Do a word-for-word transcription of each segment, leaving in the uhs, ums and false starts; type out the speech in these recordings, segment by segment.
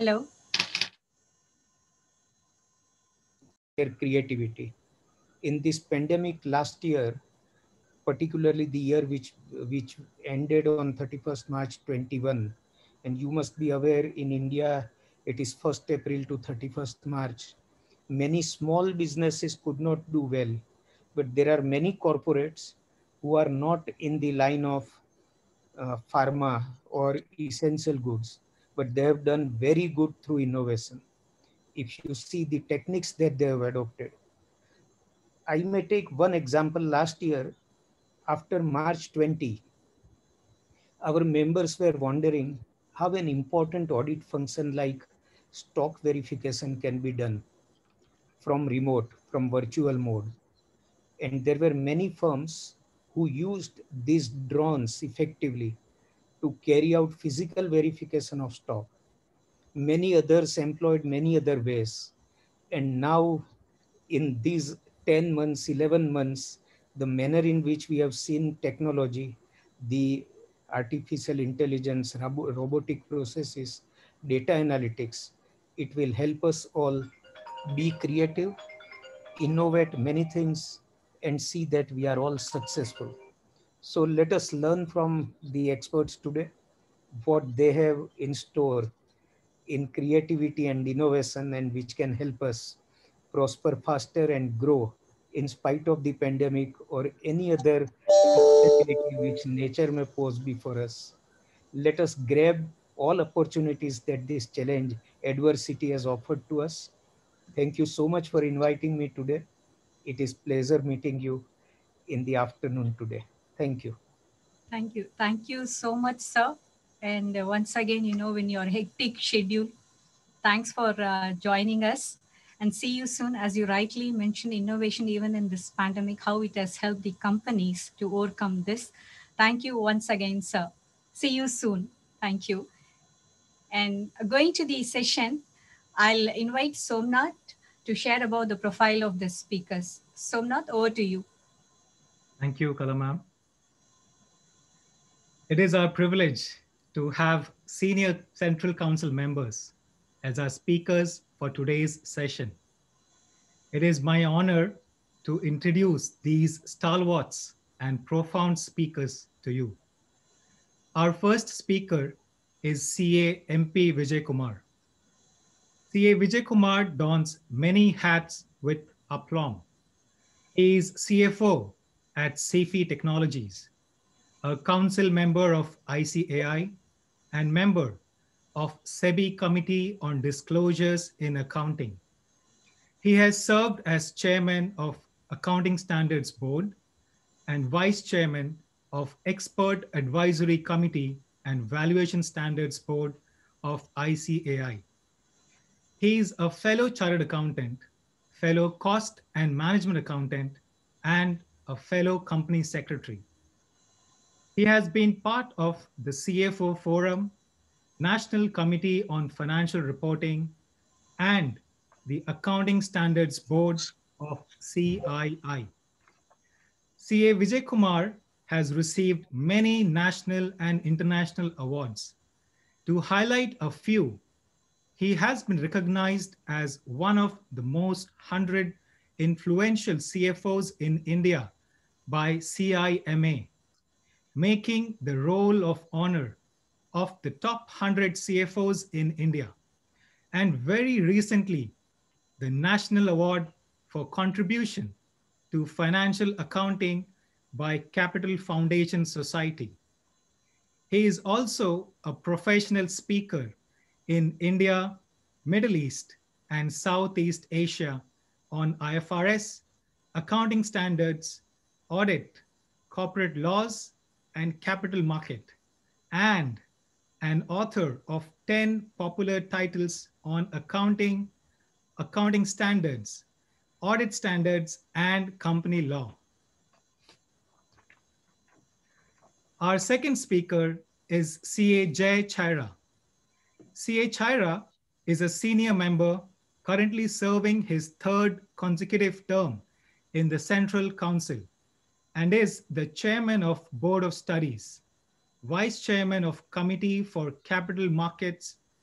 Hello. Their creativity. In this pandemic last year, particularly the year which which ended on thirty-first March twenty-one, and you must be aware in India it is first April to thirty-first March. Many small businesses could not do well, but there are many corporates who are not in the line of uh, pharma or essential goods, but they have done very good through innovation. If you see the techniques that they have adopted, I may take one example. Last year, after March twentieth, our members were wondering how an important audit function like stock verification can be done from remote, from virtual mode. And there were many firms who used these drones effectively to carry out physical verification of stock. Many others employed many other ways. And now, in these ten months, eleven months, the manner in which we have seen technology, the artificial intelligence, robo- robotic processes, data analytics, it will help us all be creative, innovate many things, and see that we are all successful. So let us learn from the experts today what they have in store in creativity and innovation, and which can help us prosper faster and grow in spite of the pandemic or any other instability which nature may pose before us. Let us grab all opportunities that this challenge, adversity has offered to us. Thank you so much for inviting me today. It is pleasure meeting you in the afternoon today. Thank you. Thank you. Thank you so much, sir. And uh, once again, you know, in your hectic schedule, thanks for uh, joining us. And see you soon. As you rightly mentioned, innovation, even in this pandemic, how it has helped the companies to overcome this. Thank you once again, sir. See you soon. Thank you. And going to the session, I'll invite Somnath to share about the profile of the speakers. Somnath, over to you. Thank you, Kala ma'am. It is our privilege to have senior Central Council members as our speakers for today's session. It is my honor to introduce these stalwarts and profound speakers to you. Our first speaker is C A M P Vijay Kumar. C A Vijay Kumar dons many hats with aplomb. He is C F O at Safety Technologies, a council member of I C A I, and member of SEBI Committee on Disclosures in Accounting. He has served as chairman of Accounting Standards Board and vice chairman of Expert Advisory Committee and Valuation Standards Board of I C A I. He is a fellow chartered accountant, fellow cost and management accountant, and a fellow company secretary. He has been part of the C F O Forum, National Committee on Financial Reporting, and the Accounting Standards Board of C I I. C A Vijay Kumar has received many national and international awards. To highlight a few, he has been recognized as one of the most one hundred influential C F Os in India by C I M A, making the roll of honor of the top one hundred C F Os in India. And very recently, the National Award for Contribution to Financial Accounting by Capital Foundation Society. He is also a professional speaker in India, Middle East, and Southeast Asia on I F R S, accounting standards, audit, corporate laws, and capital market, and an author of ten popular titles on accounting, accounting standards, audit standards, and company law. Our second speaker is C A Jay Chaira. C A Chaira is a senior member currently serving his third consecutive term in the Central Council and is the chairman of Board of Studies, vice chairman of Committee for Capital Markets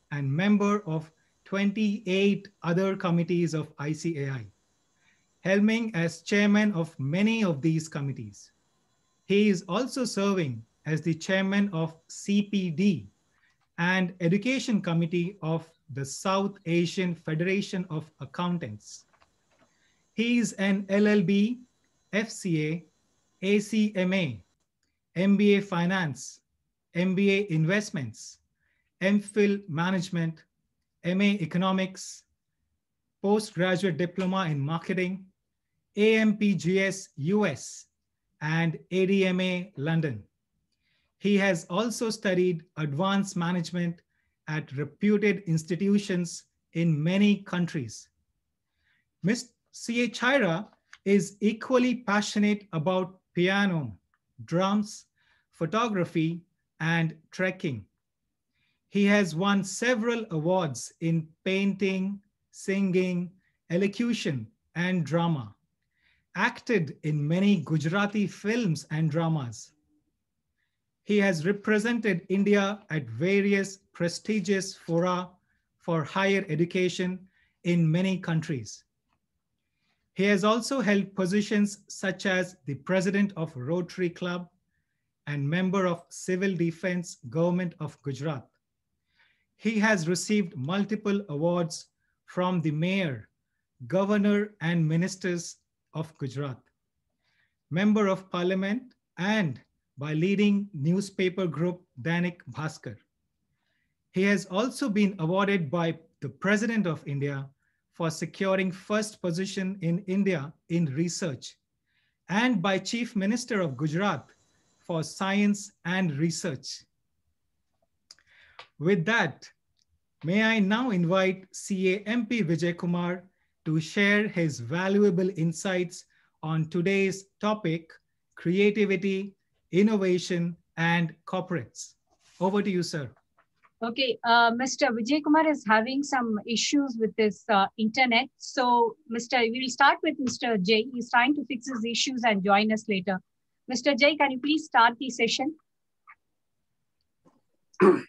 and member of twenty-eight other committees of I C A I, helming as chairman of many of these committees. He is also serving as the chairman of C P D and Education Committee of the South Asian Federation of Accountants. He is an L L B, F C A, A C M A, M B A Finance, M B A Investments, M Phil Management, M A Economics, Postgraduate Diploma in Marketing, A M P G S U S, and A D M A London. He has also studied advanced management at reputed institutions in many countries. Miz C A Chaira is equally passionate about piano, drums, photography, and trekking. He has won several awards in painting, singing, elocution, and drama, acted in many Gujarati films and dramas. He has represented India at various prestigious fora for higher education in many countries. He has also held positions such as the president of Rotary Club and member of Civil Defense Government of Gujarat. He has received multiple awards from the mayor, governor, and ministers of Gujarat, member of parliament, and by leading newspaper group Dainik Bhaskar. He has also been awarded by the President of India for securing first position in India in research, and by Chief Minister of Gujarat for science and research. With that, may I now invite C A M P Vijay Kumar to share his valuable insights on today's topic, creativity, innovation, and corporates. Over to you, sir. Okay, uh, Mister Vijay Kumar is having some issues with his uh, internet. So, Mister we will start with Mister Jay. He's trying to fix his issues and join us later. Mister Jay, can you please start the session? A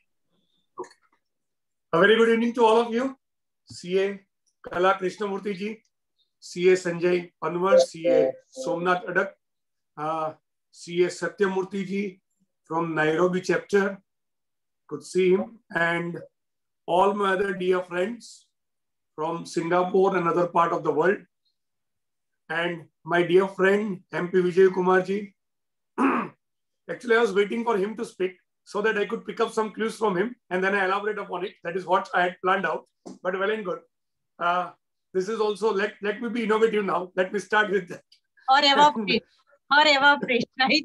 very good evening to all of you. C A Kala Krishnamurthy ji, C A Sanjay Panwar, C A Somnath Adak, uh, C A Satyamurthy ji from Nairobi chapter. Could see him, and all my other dear friends from Singapore and other part of the world, and my dear friend M P Vijay Kumar ji. Actually, I was waiting for him to speak so that I could pick up some clues from him and then I elaborate upon it. That is what I had planned out, but well and good. Uh, this is also, let, let me be innovative now. Let me start with that. Or evaporate, or evaporate, right?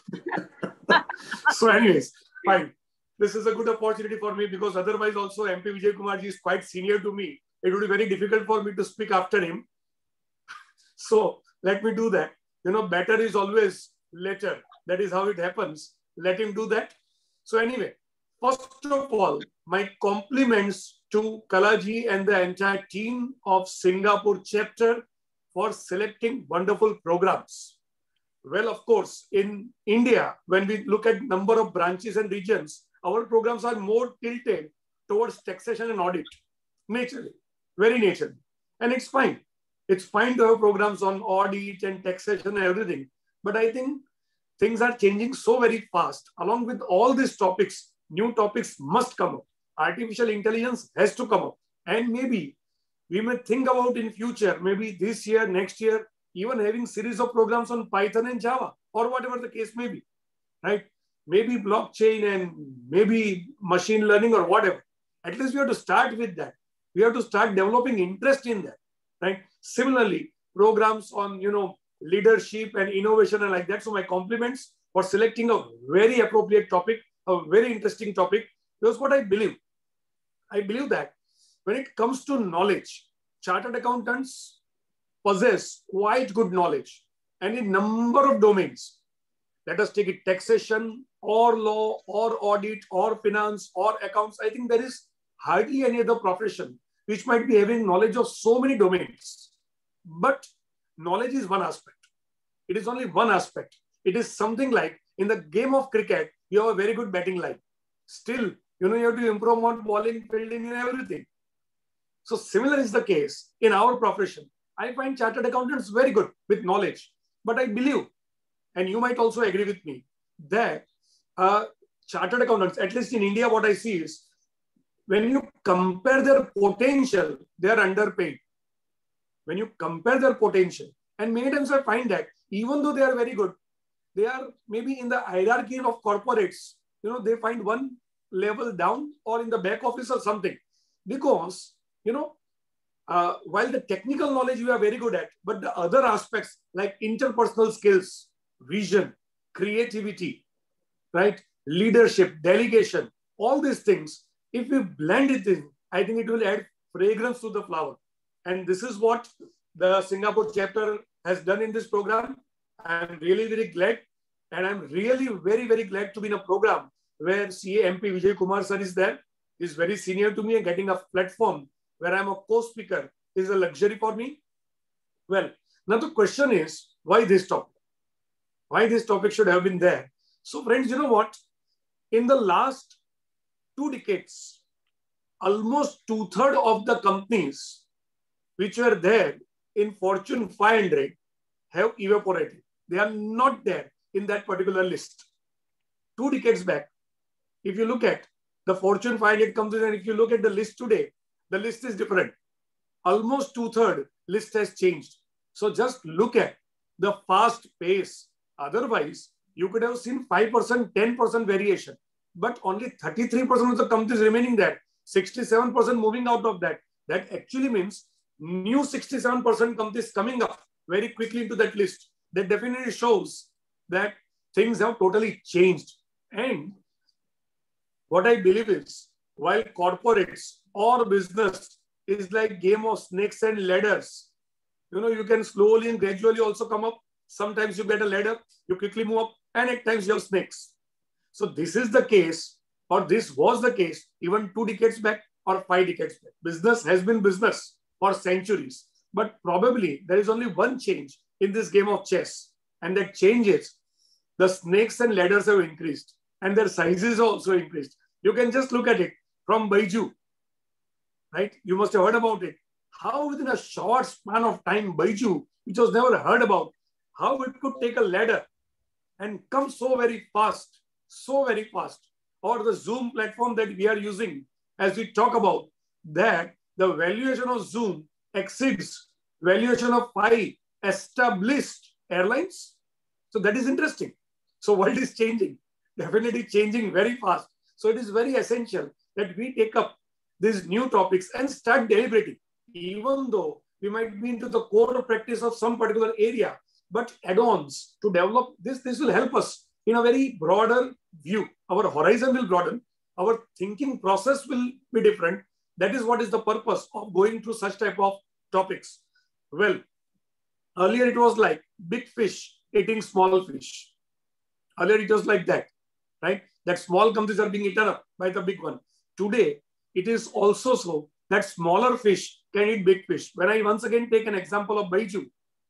So anyways, fine. This is a good opportunity for me because otherwise also M P Vijay Kumar ji is quite senior to me. It would be very difficult for me to speak after him. So let me do that. You know, better is always later. That is how it happens. Let him do that. So anyway, first of all, my compliments to Kalaji and the entire team of Singapore chapter for selecting wonderful programs. Well, of course, in India, when we look at number of branches and regions, our programs are more tilted towards taxation and audit, naturally, very naturally. And it's fine. It's fine to have programs on audit and taxation and everything. But I think things are changing so very fast. Along with all these topics, new topics must come up. Artificial intelligence has to come up. And maybe we may think about in future, maybe this year, next year, even having series of programs on Python and Java or whatever the case may be, right? Maybe blockchain and maybe machine learning or whatever. At least we have to start with that. We have to start developing interest in that, right? Similarly, programs on, you know, leadership and innovation and like that. So my compliments for selecting a very appropriate topic, a very interesting topic. Because what I believe, I believe that when it comes to knowledge, chartered accountants possess quite good knowledge and in number of domains. Let us take it taxation or law or audit or finance or accounts. I think there is hardly any other profession which might be having knowledge of so many domains. But knowledge is one aspect. It is only one aspect. It is something like in the game of cricket, you have a very good batting line. Still, You know, you have to improve on bowling, fielding, and everything. So similar is the case in our profession. I find chartered accountants very good with knowledge, but I believe, and you might also agree with me, that uh, chartered accountants, at least in India, what I see is when you compare their potential, they are underpaid. When you compare their potential, and many times I find that even though they are very good, they are maybe in the hierarchy of corporates, you know, they find one level down or in the back office or something. Because, you know, uh, while the technical knowledge we are very good at, but the other aspects like interpersonal skills, vision, creativity, right, leadership, delegation, all these things, if we blend it in, I think it will add fragrance to the flower. And this is what the Singapore chapter has done in this program. I'm really very glad. And I'm really very, very glad to be in a program where C A M P Vijay Kumar sir is there. He's very senior to me, and getting a platform where I'm a co-speaker is a luxury for me. Well, now the question is, why this topic? Why this topic should have been there? So friends, you know what? In the last two decades, almost two-thirds of the companies which were there in Fortune five hundred have evaporated. They are not there in that particular list. Two decades back, if you look at the Fortune five hundred companies, and if you look at the list today, the list is different. Almost two-thirds list has changed. So just look at the fast pace. Otherwise, you could have seen five percent, ten percent variation, but only thirty-three percent of the companies remaining there, sixty-seven percent moving out of that. That actually means new sixty-seven percent companies coming up very quickly into that list. That definitely shows that things have totally changed. And what I believe is, while corporates or business is like game of snakes and ladders, you know, you can slowly and gradually also come up. Sometimes you get a ladder, you quickly move up, and at times you have snakes. So this is the case, or this was the case even two decades back or five decades back. Business has been business for centuries, but probably there is only one change in this game of chess, and that change is the snakes and ladders have increased, and their sizes also increased. You can just look at it from Baiju, right? You must have heard about it. How within a short span of time, Baiju, which was never heard about, how it could take a ladder and come so very fast, so very fast. Or the Zoom platform that we are using, as we talk about, that the valuation of Zoom exceeds valuation of five established airlines. So that is interesting. So world is changing, definitely changing very fast. So it is very essential that we take up these new topics and start deliberating, even though we might be into the core practice of some particular area, but add-ons to develop this, this will help us in a very broader view. Our horizon will broaden, our thinking process will be different. That is what is the purpose of going through such type of topics. Well, earlier it was like big fish eating small fish. Earlier it was like that, right? That small companies are being eaten up by the big one. Today, it is also so that smaller fish can eat big fish. When I once again take an example of Baiju,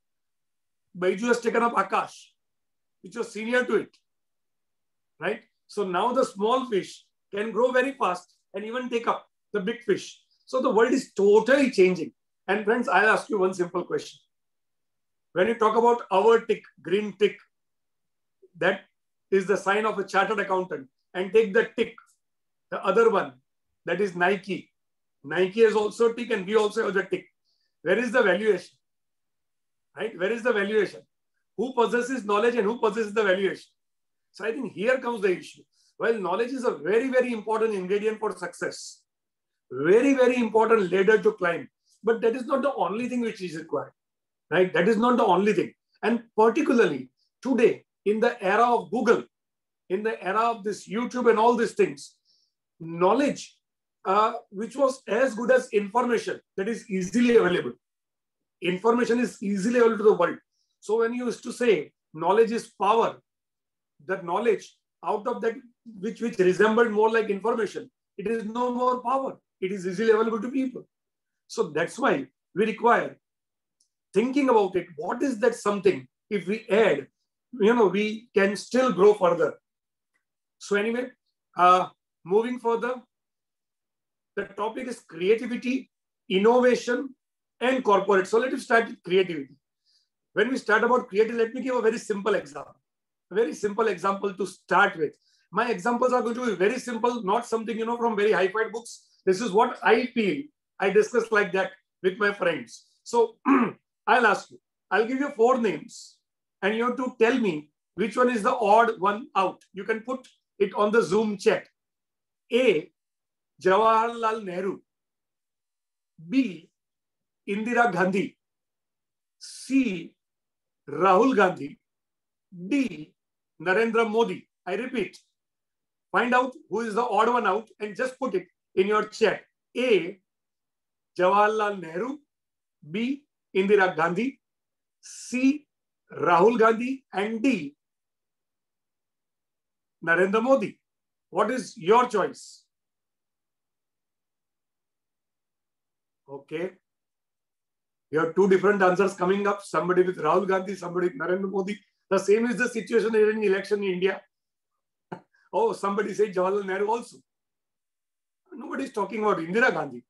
Baiju has taken up Akash, which was senior to it, right? So now the small fish can grow very fast and even take up the big fish. So the world is totally changing. And friends, I'll ask you one simple question. When you talk about our tick, green tick, that is the sign of a chartered accountant. And take the tick, the other one, that is Nike. Nike has also a tick and we also have the tick. Where is the valuation? Right? Where is the valuation? Who possesses knowledge and who possesses the valuation? So I think here comes the issue. Well, knowledge is a very, very important ingredient for success. Very, very important ladder to climb. But that is not the only thing which is required. Right? That is not the only thing. And particularly today, in the era of Google, in the era of this YouTube and all these things, knowledge, uh, which was as good as information, that is easily available. Information is easily available to the world. So when you used to say knowledge is power, that knowledge out of that which, which resembled more like information, it is no more power. It is easily available to people. So that's why we require thinking about it. What is that something if we add, you know, we can still grow further. So anyway, uh, moving further, the topic is creativity, innovation, and corporate. So let us start with creativity. When we start about creativity, let me give a very simple example. A very simple example to start with. My examples are going to be very simple, not something, you know, from very high-fi books. This is what I feel. I discuss like that with my friends. So I'll ask you, I'll give you four names and you have to tell me which one is the odd one out. You can put it on the Zoom chat. A, Jawaharlal Nehru. B, Indira Gandhi. C, Rahul Gandhi. D, Narendra Modi. I repeat, find out who is the odd one out and just put it in your chat. A, Jawaharlal Nehru. B, Indira Gandhi. C, Rahul Gandhi. And D, Narendra Modi. What is your choice? Okay. You have two different answers coming up. Somebody with Rahul Gandhi, somebody with Narendra Modi. The same is the situation in election in India. Oh, somebody said Jawaharlal Nehru also. Nobody is talking about Indira Gandhi.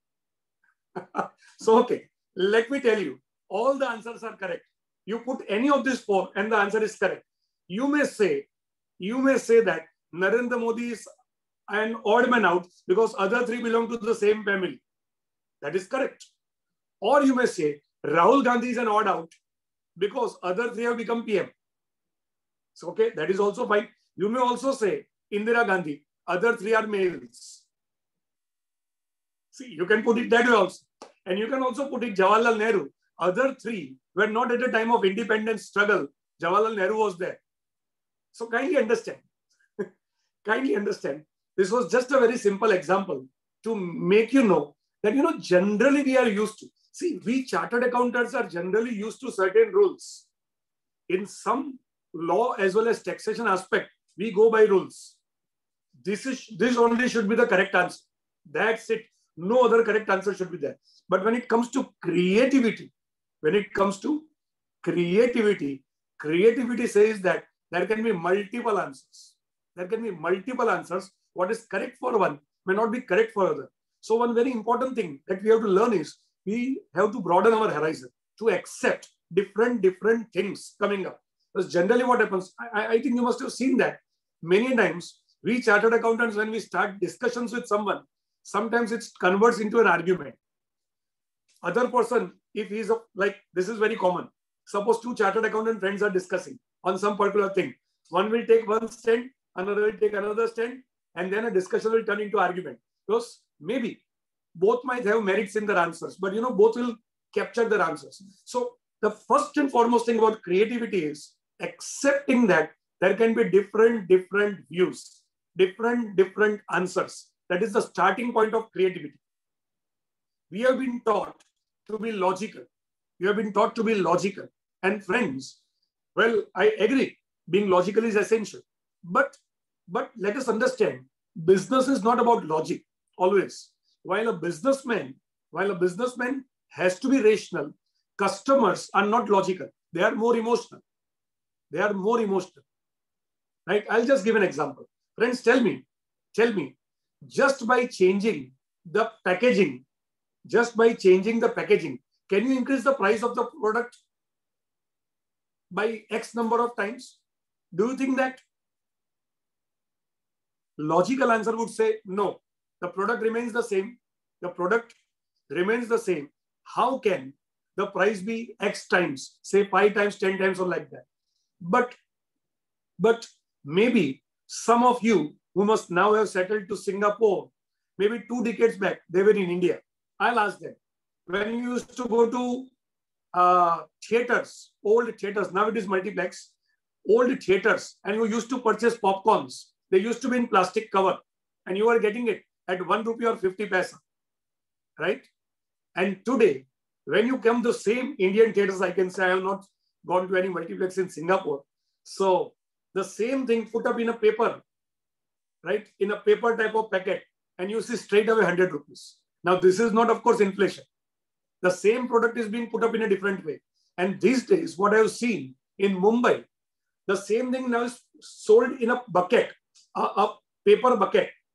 So, okay, let me tell you, all the answers are correct. You put any of these four and the answer is correct. You may say, you may say that Narendra Modi is an odd man out because other three belong to the same family. That is correct. Or you may say Rahul Gandhi is an odd out because other three have become P M. So, okay, that is also fine. You may also say Indira Gandhi, other three are males. See, you can put it that way also. And you can also put it Jawaharlal Nehru. Other three were not at the time of independence struggle. Jawaharlal Nehru was there. So kindly understand. Kindly understand. This was just a very simple example to make you know that, you know, generally we are used to. See, we chartered accountants are generally used to certain rules. In some law as well as taxation aspect, we go by rules. This is this only should be the correct answer. That's it. No other correct answer should be there. But when it comes to creativity, when it comes to creativity, creativity says that there can be multiple answers. There can be multiple answers. What is correct for one may not be correct for other. So one very important thing that we have to learn is we have to broaden our horizon to accept different, different things coming up. Because generally what happens, I, I think you must have seen that many times we chartered accountants, when we start discussions with someone, sometimes it converts into an argument. Other person, if he's a, like, this is very common. Suppose two chartered accountant friends are discussing on some particular thing. One will take one stand, another will take another stand, and then a discussion will turn into argument. Because maybe both might have merits in their answers, but you know, both will capture their answers. So the first and foremost thing about creativity is accepting that there can be different, different views, different, different answers. That is the starting point of creativity. We have been taught to be logical. We have been taught to be logical. And friends, well, I agree, being logical is essential. But, but let us understand, business is not about logic, always. While a businessman, while a businessman has to be rational, customers are not logical. They are more emotional. They are more emotional. Right? I'll just give an example. Friends, tell me, tell me, just by changing the packaging, just by changing the packaging, can you increase the price of the product by X number of times? Do you think that? Logical answer would say no. The product remains the same. The product remains the same. How can the price be X times, say five times, ten times or like that? But, but maybe some of you who must now have settled to Singapore, maybe two decades back, they were in India. I'll ask them, when you used to go to uh, theaters, old theaters, now it is multiplex, old theaters, and you used to purchase popcorns. They used to be in plastic cover and you are getting it at one rupee or fifty paisa, right? And today, when you come to same Indian theaters, I can say I have not gone to any multiplex in Singapore. So the same thing put up in a paper, right? In a paper type of packet, and you see straight away one hundred rupees. Now, this is not, of course, inflation. The same product is being put up in a different way. And these days, what I have seen in Mumbai, the same thing now is sold in a bucket, a, a paper bucket.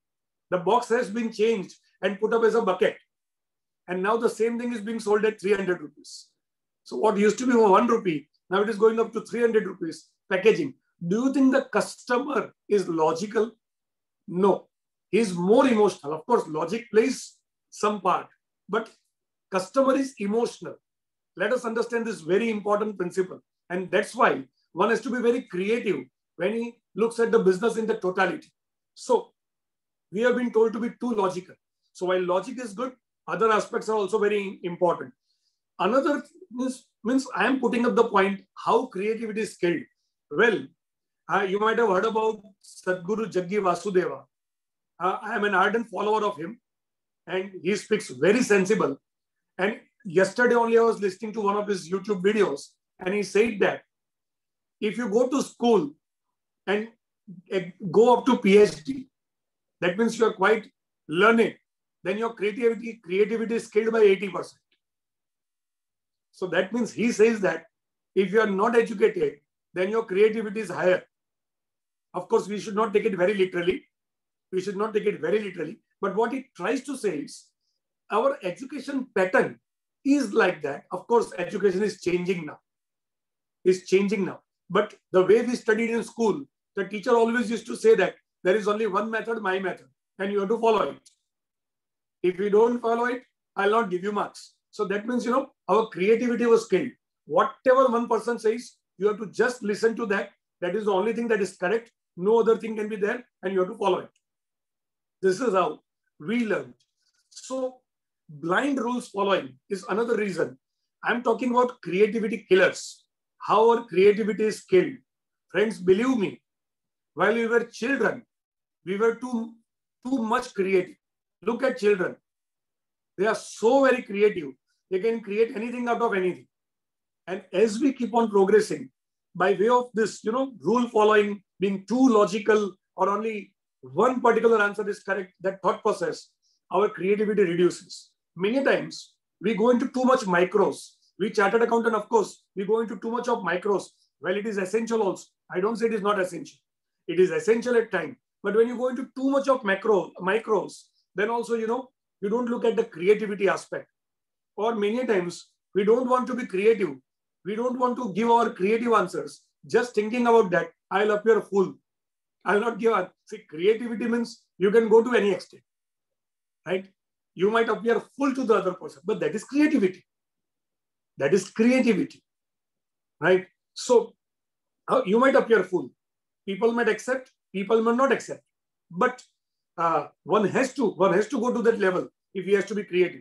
The box has been changed and put up as a bucket. And now the same thing is being sold at three hundred rupees. So what used to be one rupee, now it is going up to three hundred rupees packaging. Do you think the customer is logical? No. He is more emotional. Of course, logic plays some part, but customer is emotional. Let us understand this very important principle. And that's why one has to be very creative when he looks at the business in the totality. So we have been told to be too logical. So while logic is good, other aspects are also very important. Another is, means I am putting up the point how creativity is scaled. Well, uh, you might have heard about Sadhguru Jaggi Vasudeva. Uh, I am an ardent follower of him and he speaks very sensible. And yesterday only I was listening to one of his YouTube videos and he said that if you go to school and go up to PhD, that means you are quite learned, then your creativity, creativity is scaled by eighty percent. So that means he says that if you are not educated, then your creativity is higher. Of course, we should not take it very literally. We should not take it very literally. But what he tries to say is our education pattern is like that. Of course, education is changing now. It's changing now. But the way we studied in school, the teacher always used to say that there is only one method, my method, and you have to follow it. If you don't follow it, I'll not give you marks. So that means, you know, our creativity was scaled. Whatever one person says, you have to just listen to that. That is the only thing that is correct. No other thing can be there and you have to follow it. This is how we learned. So blind rules following is another reason. I'm talking about creativity killers. How our creativity is killed. Friends, believe me, while we were children, we were too, too much creative. Look at children. They are so very creative. They can create anything out of anything. And as we keep on progressing, by way of this, you know, rule following, being too logical or only one particular answer is correct, that thought process, our creativity reduces. Many times we go into too much micros. We chartered accountant, of course, we go into too much of micros. Well, it is essential also. I don't say it is not essential. It is essential at times. But when you go into too much of macro, micros, then also, you know, you don't look at the creativity aspect. Or many times we don't want to be creative. We don't want to give our creative answers. Just thinking about that, I'll appear fool. I'll not give a, see, creativity means you can go to any extent, right? You might appear full to the other person, but that is creativity. That is creativity, right? So uh, you might appear full. People might accept, people might not accept. But uh, one has to, one has to go to that level if he has to be creative.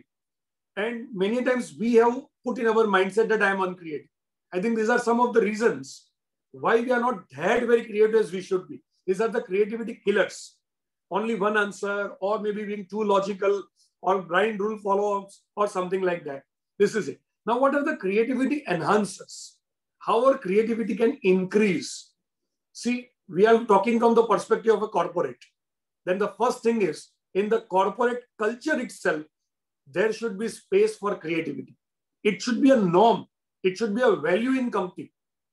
And many times we have put in our mindset that I am uncreative. I think these are some of the reasons why we are not that very creative as we should be. These are the creativity killers. Only one answer, or maybe being too logical, or blind rule follow-ups, or something like that. This is it. Now, what are the creativity enhancers? How our creativity can increase? See, we are talking from the perspective of a corporate. Then the first thing is, in the corporate culture itself, there should be space for creativity. It should be a norm. It should be a value in company,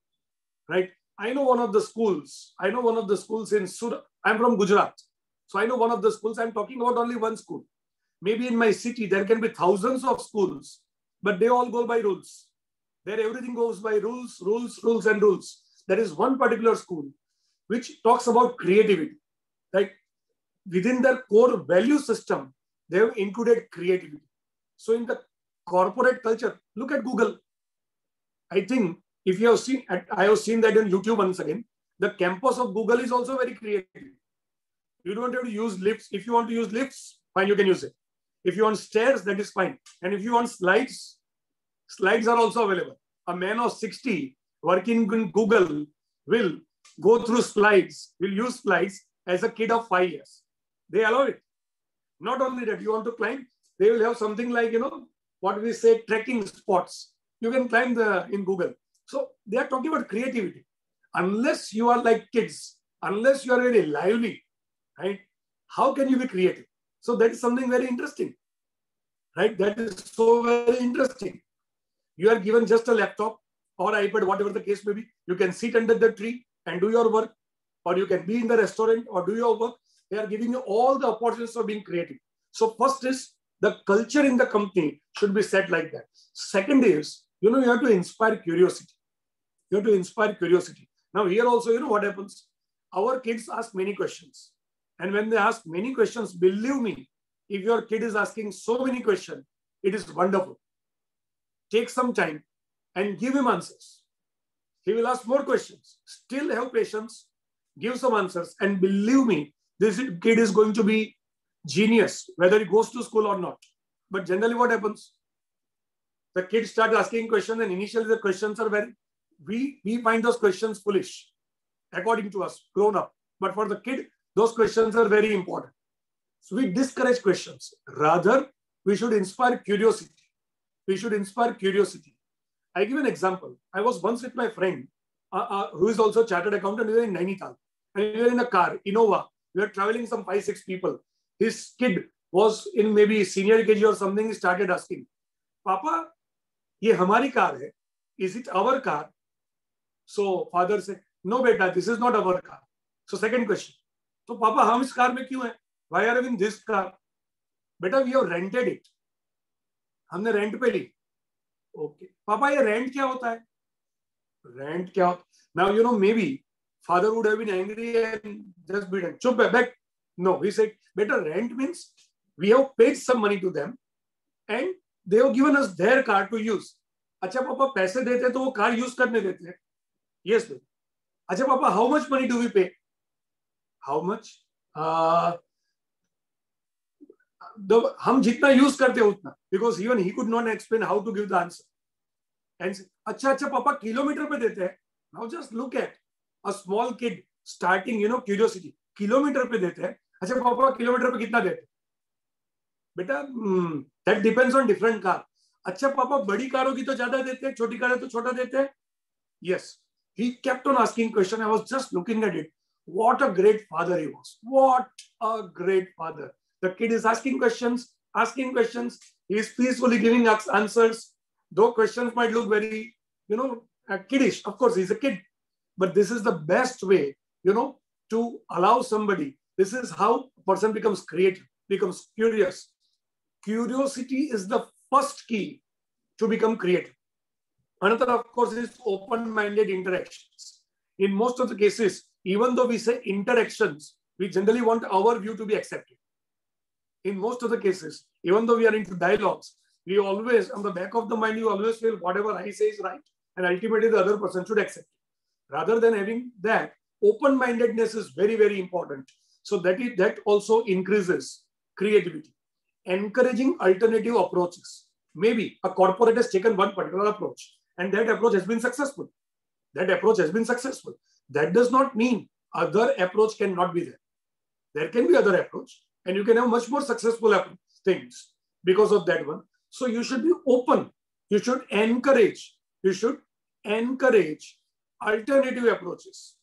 right? I know one of the schools. I know one of the schools in Surat. I'm from Gujarat. So I know one of the schools. I'm talking about only one school. Maybe in my city, there can be thousands of schools, but they all go by rules. There everything goes by rules, rules, rules, and rules. There is one particular school which talks about creativity. Like within their core value system, they have included creativity. So in the corporate culture, look at Google. I think if you have seen, I have seen that on YouTube once again, the campus of Google is also very creative. You don't have to use lifts. If you want to use lifts, fine, you can use it. If you want stairs, that is fine. And if you want slides, slides are also available. A man of sixty working in Google will go through slides, will use slides as a kid of five years. They allow it. Not only that, you want to climb, they will have something like, you know, what we say, trekking spots. You can climb the in Google. So they are talking about creativity. Unless you are like kids, unless you are very lively, right? How can you be creative? So that is something very interesting, right? That is so very interesting. You are given just a laptop or iPad, whatever the case may be. You can sit under the tree and do your work, or you can be in the restaurant or do your work. They are giving you all the opportunities of being creative. So first is the culture in the company should be set like that. Second is, you know, you have to inspire curiosity. You have to inspire curiosity. Now here also, you know what happens? Our kids ask many questions. And when they ask many questions, believe me, if your kid is asking so many questions, it is wonderful. Take some time and give him answers. He will ask more questions. Still have patience, give some answers, and believe me, this kid is going to be genius, whether he goes to school or not. But generally what happens? The kids start asking questions, and initially the questions are very, we, we find those questions foolish, according to us, grown up. But for the kid, those questions are very important. So we discourage questions. Rather, we should inspire curiosity. We should inspire curiosity. I give an example. I was once with my friend, uh, uh, who is also a chartered accountant. We were in Nainital. And we were in a car, Innova. We were traveling some five, six people. His kid was in maybe senior K G or something. He started asking, Papa, ye hamari car hai. Is it our car? So father said, no, beta, this is not our car. So second question. So Papa, hum is car mein kyun hai? Why are we in this car? Beta, we have rented it. हमने rent पे ली. Okay. Papa, ये rent क्या होता है? Rent क्या होता? Now, you know, maybe father would have been angry and just beaten. Chup hai, back. No, he said, better rent means we have paid some money to them and they have given us their car to use. अच्छा पापा पैसे देते तो वो car use करने देते हैं. Yes, sir. अच्छा पापा, how much money do we pay? How much? Uh, the, हम जितना यूज करते उतना, because even he could not explain how to give the answer. And say, अच्छा अच्छा पापा किलोमीटर पे देते हैं. Now just look at a small kid starting, you know, curiosity. Kilometre पे देते हैं. अच्छा पापा किलोमीटर पे कितना देते हैं? बेटा, hmm, that depends on different car. अच्छा पापा बड़ी कारों की तो ज्यादा देते हैं, छोटी कारें तो छोटा देते हैं. Yes, he kept on asking question. I was just looking at it. What a great father he was. What a great father. The kid is asking questions, asking questions. He is peacefully giving us answers. Though questions might look very, you know, kiddish. Of course, he's a kid. But this is the best way, you know, to allow somebody. This is how a person becomes creative, becomes curious. Curiosity is the first key to become creative. Another, of course, is open-minded interactions. In most of the cases, even though we say interactions, we generally want our view to be accepted. In most of the cases, even though we are into dialogues, we always, on the back of the mind, you always feel whatever I say is right, and ultimately the other person should accept it. Rather than having that, open-mindedness is very, very important. So that is, that also increases creativity. Encouraging alternative approaches. Maybe a corporate has taken one particular approach, and that approach has been successful. That approach has been successful. That does not mean other approach cannot be there. There can be other approach, and you can have much more successful things because of that one. So you should be open. You should encourage. You should encourage alternative approaches.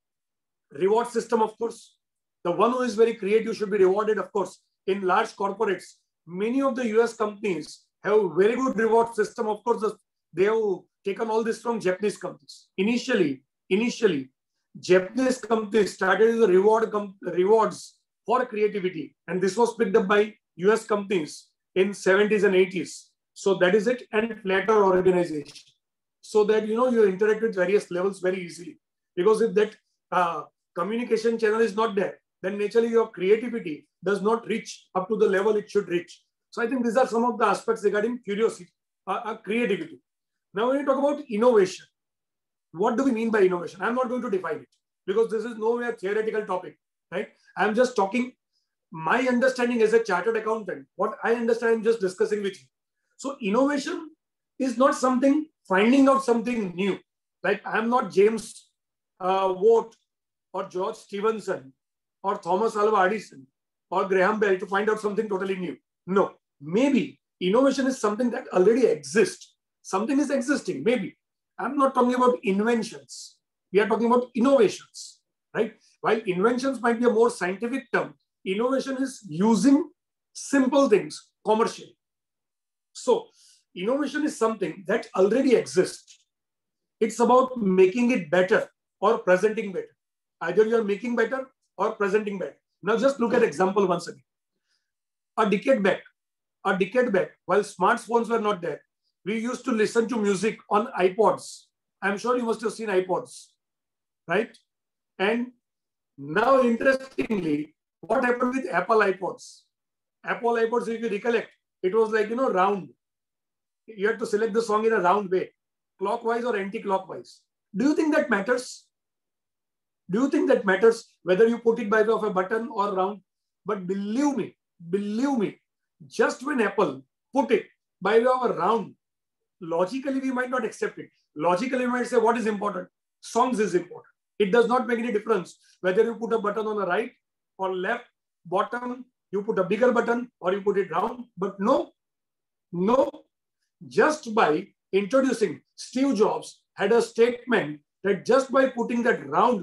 Reward system, of course. The one who is very creative should be rewarded, of course. In large corporates, many of the U S companies have a very good reward system. Of course, they have taken all this from Japanese companies. Initially, initially, Japanese companies started with the reward rewards for creativity, and this was picked up by U S companies in seventies and eighties. So that is it, and flatter organization, so that you know you interact with various levels very easily. Because if that uh, communication channel is not there, then naturally your creativity does not reach up to the level it should reach. So I think these are some of the aspects regarding curiosity, uh, uh, creativity. Now when we talk about innovation, what do we mean by innovation? I'm not going to define it because this is nowhere theoretical topic, right? I'm just talking my understanding as a chartered accountant. What I understand, I'm just discussing with you. So innovation is not something, finding out something new. Like I'm not James uh, Watt or George Stephenson or Thomas Alva Edison or Graham Bell to find out something totally new. No, maybe innovation is something that already exists. Something is existing, maybe. I'm not talking about inventions. We are talking about innovations, right? While inventions might be a more scientific term, innovation is using simple things commercially. So innovation is something that already exists. It's about making it better or presenting better. Either you're making better or presenting better. Now just look at example once again. A decade back, a decade back, while smartphones were not there, we used to listen to music on iPods. I'm sure you must have seen iPods, right? And now, interestingly, what happened with Apple iPods? Apple iPods, if you recollect, it was like, you know, round. You had to select the song in a round way, clockwise or anti-clockwise. Do you think that matters? Do you think that matters whether you put it by way of a button or round? But believe me, believe me, just when Apple put it by way of a round, logically we might not accept it. Logically we might say, what is important? Songs is important. It does not make any difference whether you put a button on the right or left, bottom, you put a bigger button or you put it round. But no, no, just by introducing, Steve Jobs had a statement that just by putting that round,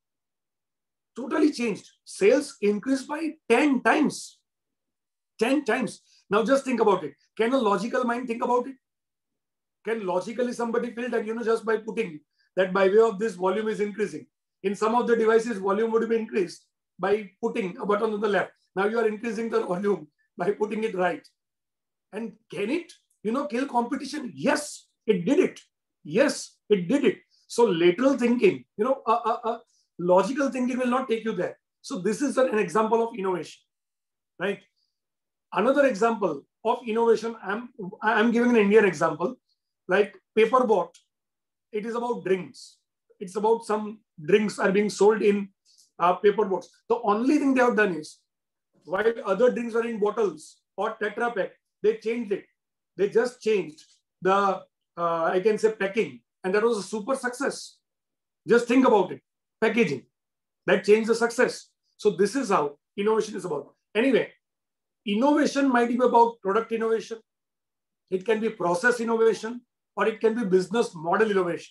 totally changed. Sales increased by ten times. ten times. Now just think about it. Can a logical mind think about it? Can logically somebody feel that, you know, just by putting that by way of this volume is increasing? In some of the devices, volume would be increased by putting a button on the left. Now you are increasing the volume by putting it right. And can it, you know, kill competition? Yes, it did it. Yes, it did it. So lateral thinking, you know, uh, uh, uh, logical thinking will not take you there. So this is an example of innovation, right? Another example of innovation, I'm, I'm giving an Indian example, like Paperbot. It is about drinks. It's about some drinks are being sold in uh, paper boats. The only thing they have done is, while other drinks are in bottles or Tetra Pak, they changed it. They just changed the, uh, I can say, packing. And that was a super success. Just think about it. Packaging. That changed the success. So this is how innovation is about. Anyway, innovation might be about product innovation. It can be process innovation, or it can be business model innovation.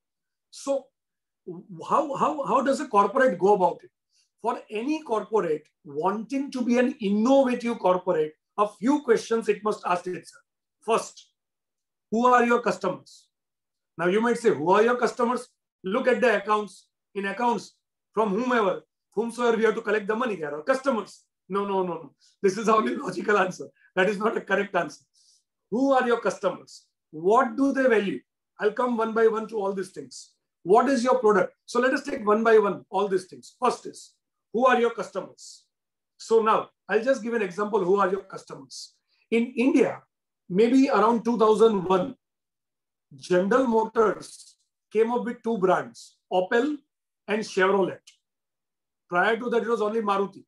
So how, how, how does a corporate go about it? For any corporate wanting to be an innovative corporate, a few questions it must ask itself. First, who are your customers? Now you might say, who are your customers? Look at the accounts. In accounts, from whomever, whomsoever we have to collect the money, there are customers. No, no, no, no. This is only logical answer. That is not a correct answer. Who are your customers? What do they value? I'll come one by one to all these things. What is your product? So let us take one by one all these things. First is, who are your customers? So now, I'll just give an example. Who are your customers? In India, maybe around two thousand one, General Motors came up with two brands, Opel and Chevrolet. Prior to that, it was only Maruti.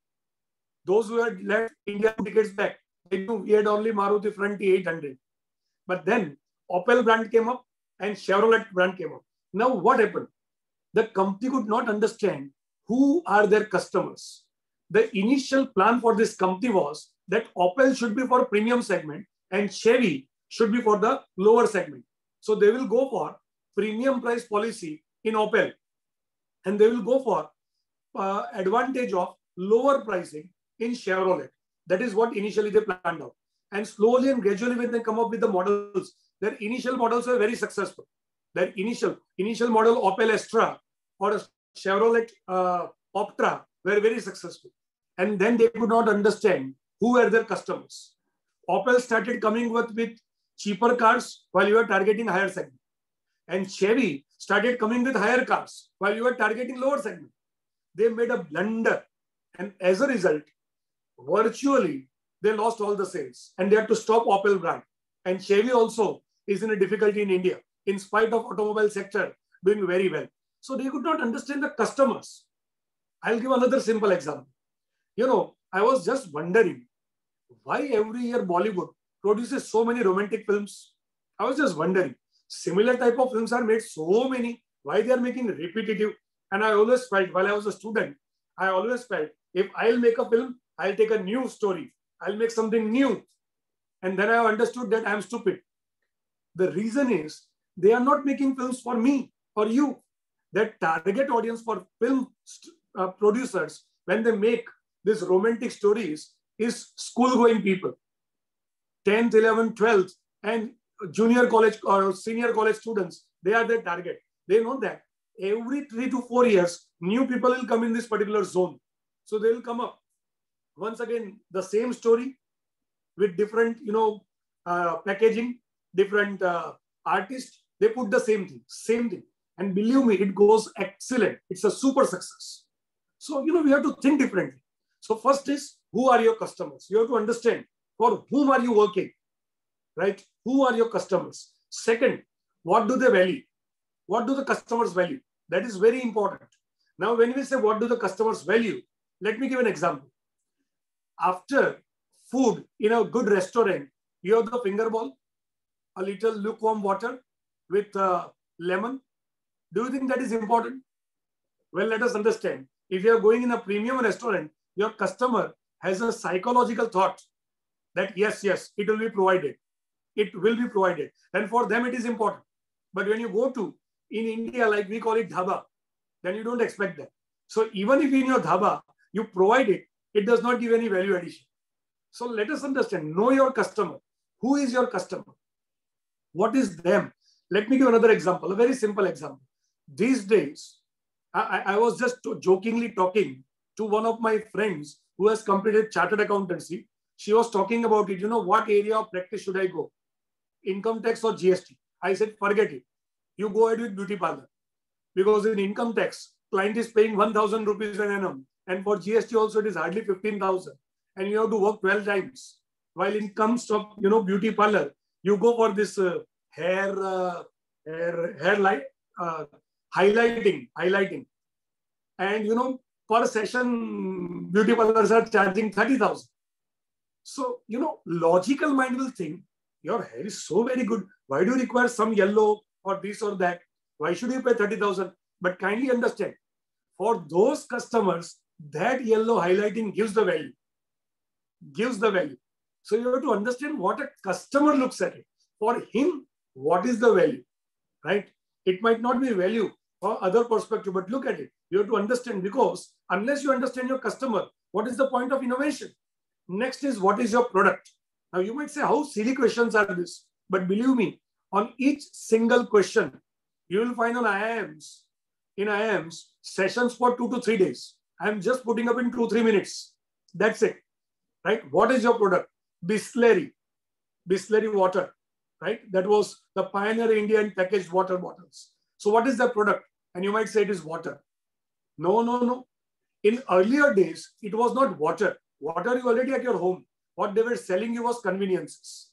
Those who had left India two decades back, they knew we had only Maruti Frontier eight hundred. But then Opel brand came up and Chevrolet brand came up. Now what happened? The company could not understand who are their customers. The initial plan for this company was that Opel should be for premium segment and Chevy should be for the lower segment. So they will go for premium price policy in Opel, and they will go for uh, advantage of lower pricing in Chevrolet. That is what initially they planned out. And slowly and gradually when they come up with the models, their initial models were very successful. Their initial, initial model Opel Astra or Chevrolet uh, Optra were very successful. And then they could not understand who were their customers. Opel started coming with, with cheaper cars while you were targeting higher segment. And Chevy started coming with higher cars while you were targeting lower segment. They made a blunder. And as a result, virtually, they lost all the sales. And they had to stop Opel brand. And Chevy also is in a difficulty in India, in spite of automobile sector doing very well. So they could not understand the customers. I'll give another simple example. You know, I was just wondering why every year Bollywood produces so many romantic films. I was just wondering, similar type of films are made so many, why they are making repetitive. And I always felt, while I was a student, I always felt, if I'll make a film, I'll take a new story. I'll make something new. And then I understood that I'm stupid. The reason is, they are not making films for me or you. That target audience for film uh, producers, when they make these romantic stories, is school-going people. tenth, eleventh, twelfth, and junior college or senior college students, they are their target. They know that every three to four years, new people will come in this particular zone. So they'll come up. Once again, the same story with different, you know, uh, packaging, different uh, artists. They put the same thing, same thing. And believe me, it goes excellent. It's a super success. So, you know, we have to think differently. So first is, who are your customers? You have to understand for whom are you working, right? Who are your customers? Second, what do they value? What do the customers value? That is very important. Now, when we say what do the customers value, let me give an example. After food in a good restaurant, you have the finger bowl, a little lukewarm water with uh, lemon. Do you think that is important? Well, let us understand. If you are going in a premium restaurant, your customer has a psychological thought that yes, yes, it will be provided. It will be provided. And for them, it is important. But when you go to, in India, like we call it dhaba, then you don't expect that. So even if in your dhaba, you provide it, it does not give any value addition. So let us understand, know your customer. Who is your customer? What is them? Let me give another example, a very simple example. These days, I, I was just jokingly talking to one of my friends who has completed chartered accountancy. She was talking about it, you know, what area of practice should I go? Income tax or G S T? I said, forget it. You go ahead with beauty parlor. Because in income tax, client is paying one thousand rupees an annum. And for G S T also, it is hardly fifteen thousand. And you have to work twelve times. While in comes of, you know, beauty parlor, you go for this uh, hair, uh, hair, hair light, uh, highlighting, highlighting. And, you know, per session, beauty parlors are charging thirty thousand. So, you know, logical mind will think, your hair is so very good. Why do you require some yellow or this or that? Why should you pay thirty thousand? But kindly understand, for those customers, that yellow highlighting gives the value. Gives the value. So you have to understand what a customer looks at it. For him, what is the value, right? It might not be value for other perspective, but look at it. You have to understand, because unless you understand your customer, what is the point of innovation? Next is, what is your product? Now you might say, how silly questions are this? But believe me, on each single question, you will find on I I Ms, in I I Ms, sessions for two to three days. I'm just putting up in two, three minutes. That's it, right? What is your product? Bisleri, Bisleri water, right? That was the pioneer Indian packaged water bottles. So what is the product? And you might say it is water. No, no, no. In earlier days, it was not water. Water you already at your home. What they were selling you was conveniences.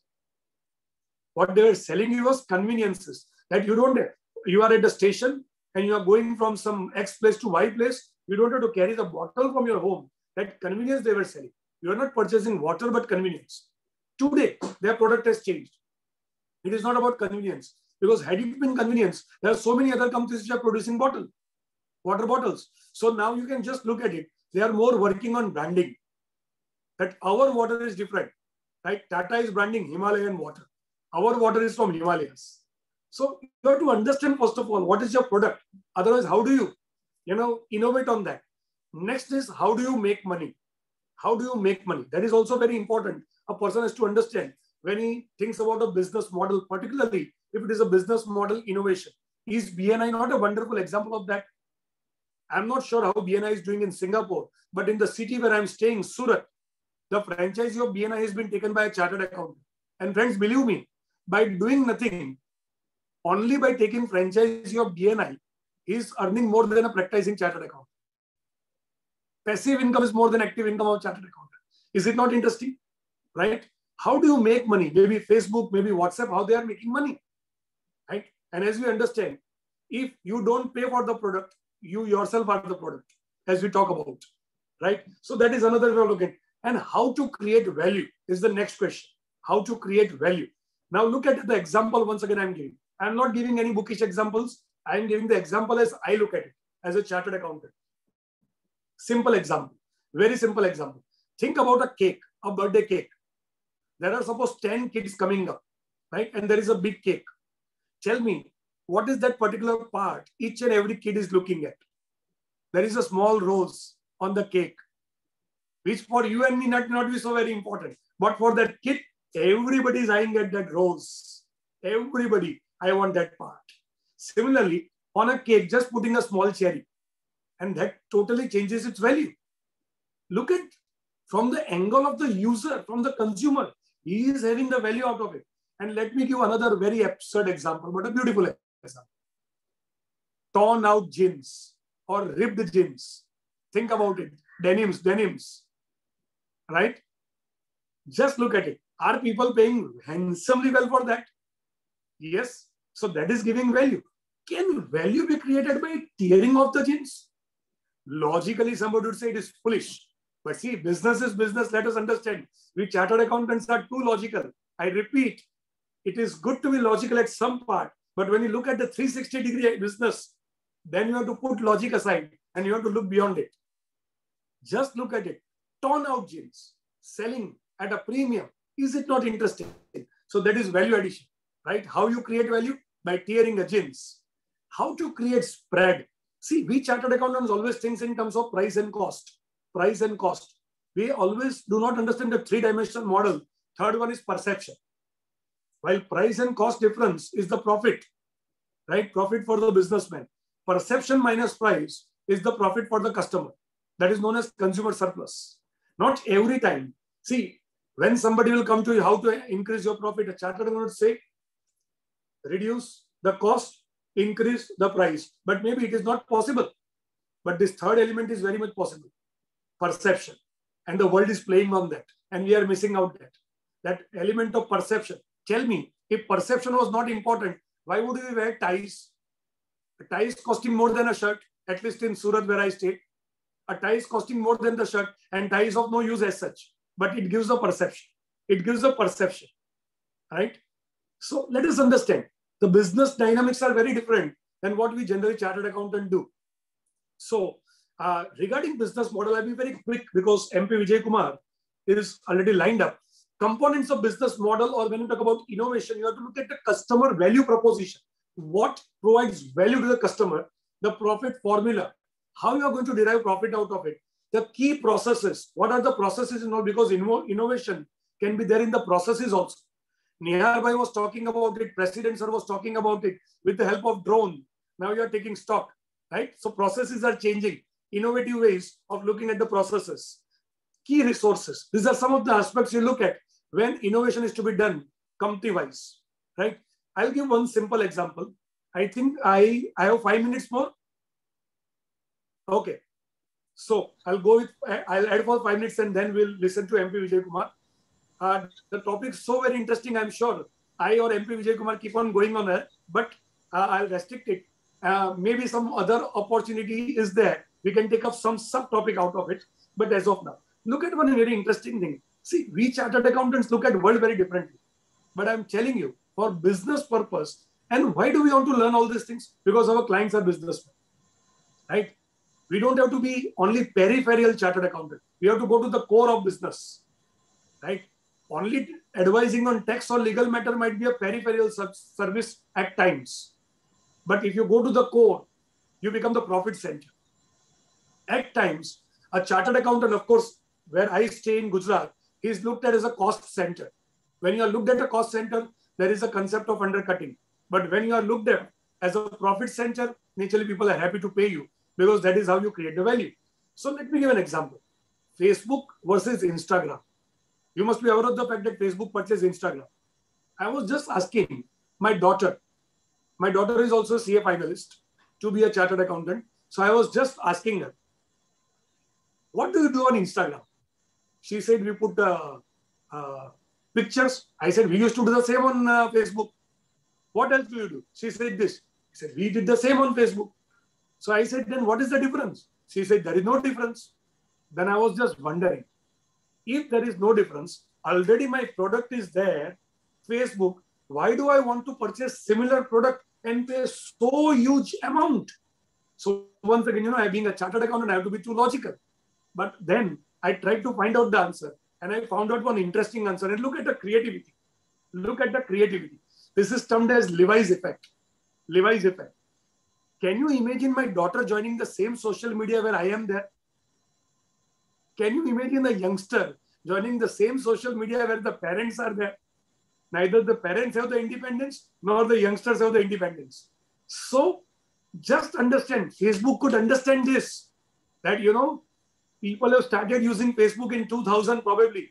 What they were selling you was conveniences. That you don't, you are at the station and you are going from some X place to Y place. You don't have to carry the bottle from your home. That convenience they were selling. You are not purchasing water, but convenience. Today, their product has changed. It is not about convenience. Because had it been convenience, there are so many other companies which are producing bottle, water bottles. So now you can just look at it. They are more working on branding. That our water is different, right? Tata is branding Himalayan water. Our water is from Himalayas. So you have to understand, first of all, what is your product? Otherwise, how do you, you know, innovate on that? Next is, how do you make money? How do you make money? That is also very important. A person has to understand when he thinks about a business model, particularly if it is a business model innovation. Is B N I not a wonderful example of that? I'm not sure how B N I is doing in Singapore, but in the city where I'm staying, Surat, the franchisee of B N I has been taken by a chartered accountant. And friends, believe me, by doing nothing, only by taking franchisee of B N I, he is earning more than a practicing chartered accountant. Passive income is more than active income of chartered accountant. Is it not interesting? Right? How do you make money? Maybe Facebook, maybe WhatsApp, how they are making money. Right? And as we understand, if you don't pay for the product, you yourself are the product, as we talk about. Right? So that is another way of looking. And how to create value is the next question. How to create value. Now look at the example once again I'm giving. I'm not giving any bookish examples. I'm giving the example as I look at it, as a chartered accountant. Simple example. Very simple example. Think about a cake, a birthday cake. There are suppose ten kids coming up, right? And there is a big cake. Tell me, what is that particular part each and every kid is looking at? There is a small rose on the cake, which for you and me not, not be so very important. But for that kid, everybody is eyeing at that rose. Everybody, I want that part. Similarly, on a cake, just putting a small cherry, and that totally changes its value. Look at from the angle of the user, from the consumer. He is having the value out of it. And let me give another very absurd example, but a beautiful example. Torn out jeans or ripped jeans. Think about it. Denims, denims. Right? Just look at it. Are people paying handsomely well for that? Yes. So that is giving value. Can value be created by tearing off the jeans? Logically, somebody would say it is foolish. But see, business is business. Let us understand. We chartered accountants are too logical. I repeat, it is good to be logical at some part. But when you look at the three sixty degree business, then you have to put logic aside and you have to look beyond it. Just look at it. Torn out jeans, selling at a premium. Is it not interesting? So that is value addition, right? How you create value? By tearing a jeans. How to create spread? See, we chartered accountants always think in terms of price and cost. Price and cost. We always do not understand the three-dimensional model. Third one is perception. While price and cost difference is the profit, right? Profit for the businessman. Perception minus price is the profit for the customer. That is known as consumer surplus. Not every time. See, when somebody will come to you, how to increase your profit, a chartered accountant will say, reduce the cost, increase the price. But maybe it is not possible. But this third element is very much possible. Perception. And the world is playing on that. And we are missing out that. That element of perception. Tell me, if perception was not important, why would we wear ties? A tie is costing more than a shirt, at least in Surat where I stay. A tie is costing more than the shirt and tie is of no use as such. But it gives a perception. It gives a perception. Right? So let us understand. The business dynamics are very different than what we generally chartered accountant do. So uh, regarding business model, I'll be very quick because M P Vijay Kumar is already lined up. Components of business model, or when you talk about innovation, you have to look at the customer value proposition. What provides value to the customer, the profit formula, how you are going to derive profit out of it, the key processes, what are the processes involved, because innovation can be there in the processes also. Nihar Bhai was talking about it, President Sir was talking about it with the help of drone. Now you are taking stock, right? So processes are changing, innovative ways of looking at the processes. Key resources. These are some of the aspects you look at when innovation is to be done company-wise, right? I'll give one simple example. I think I, I have five minutes more. Okay. So I'll go with, I'll add for five minutes and then we'll listen to M P Vijay Kumar. Uh, the topic is so very interesting, I'm sure. I or M P Vijay Kumar keep on going on it, but uh, I'll restrict it. Uh, maybe some other opportunity is there. We can take up some subtopic out of it. But as of now, look at one very interesting thing. See, we chartered accountants look at the world very differently. But I'm telling you, for business purpose, and why do we want to learn all these things? Because our clients are businessmen, right? We don't have to be only peripheral chartered accountant. We have to go to the core of business, right? Only advising on tax or legal matter might be a peripheral service at times. But if you go to the core, you become the profit center. At times, a chartered accountant, of course, where I stay in Gujarat, he is looked at as a cost center. When you are looked at a cost center, there is a concept of undercutting. But when you are looked at as a profit center, naturally people are happy to pay you because that is how you create the value. So let me give an example. Facebook versus Instagram. You must be aware of the fact that Facebook purchased Instagram. I was just asking my daughter. My daughter is also a C A finalist to be a chartered accountant. So I was just asking her, what do you do on Instagram? She said, we put uh, uh, pictures. I said, we used to do the same on uh, Facebook. What else do you do? She said this. He said, we did the same on Facebook. So I said, then what is the difference? She said, there is no difference. Then I was just wondering, if there is no difference, already my product is there, Facebook, why do I want to purchase similar product and pay so huge amount? So once again, you know, I being a chartered accountant, I have to be too logical. But then I tried to find out the answer and I found out one interesting answer. And look at the creativity. Look at the creativity. This is termed as Levi's effect. Levi's effect. Can you imagine my daughter joining the same social media where I am there? Can you imagine a youngster joining the same social media where the parents are there? Neither the parents have the independence nor the youngsters have the independence. So just understand, Facebook could understand this, that, you know, People have started using Facebook in two thousand probably,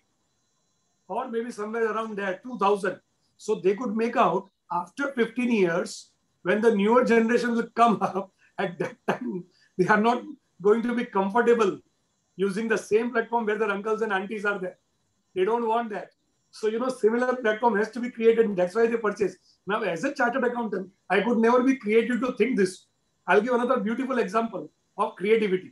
or maybe somewhere around there, two thousand. So they could make out after fifteen years, when the newer generation will come up, at that time, they are not going to be comfortable using the same platform where their uncles and aunties are there. They don't want that. So, you know, similar platform has to be created, and that's why they purchase. Now, as a chartered accountant, I could never be creative to think this. I'll give another beautiful example of creativity.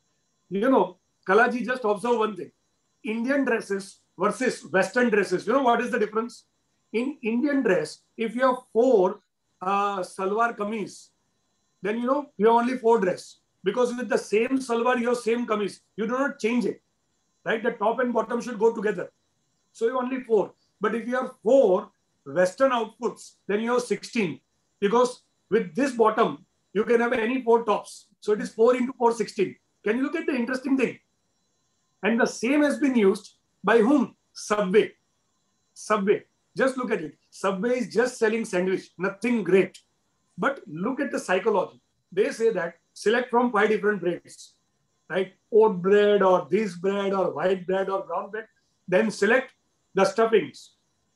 You know, Kalaji, just observe one thing. Indian dresses versus Western dresses. You know what is the difference? In Indian dress, if you have four uh, salwar kameez, then you know you have only four dress. Because with the same salwar, you have same kameez. You do not change it. Right? The top and bottom should go together. So you have only four. But if you have four Western outputs, then you have sixteen. Because with this bottom, you can have any four tops. So it is four into four, sixteen. Can you look at the interesting thing? And the same has been used by whom? Subway. Subway. Just look at it. Subway is just selling sandwich. Nothing great. But look at the psychology. They say that select from five different breads. Right? Oat bread or this bread or white bread or brown bread. Then select the stuffings.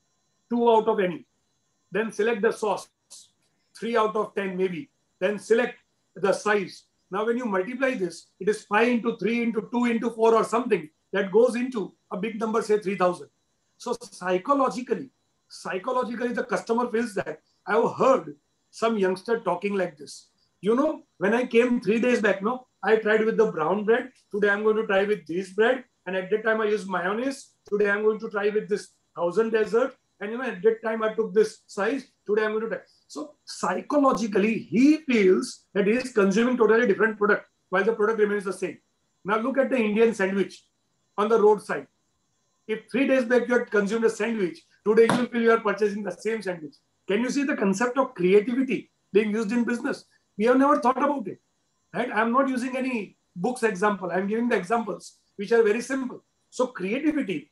Two out of any. Then select the sauce. Three out of ten maybe. Then select the size. Now, when you multiply this, it is five into three into two into four or something that goes into a big number, say three thousand. So psychologically, psychologically, the customer feels that. I have heard some youngster talking like this. You know, when I came three days back, no, I tried with the brown bread. Today, I'm going to try with this bread. And at that time, I used mayonnaise. Today, I'm going to try with this thousand dessert. And, you know, at that time, I took this size. Today, I'm going to try. So psychologically, he feels that he is consuming totally different product while the product remains the same. Now, look at the Indian sandwich on the roadside. If three days back you had consumed a sandwich, today you will feel you are purchasing the same sandwich. Can you see the concept of creativity being used in business? We have never thought about it. Right? I'm not using any books example. I'm giving the examples which are very simple. So creativity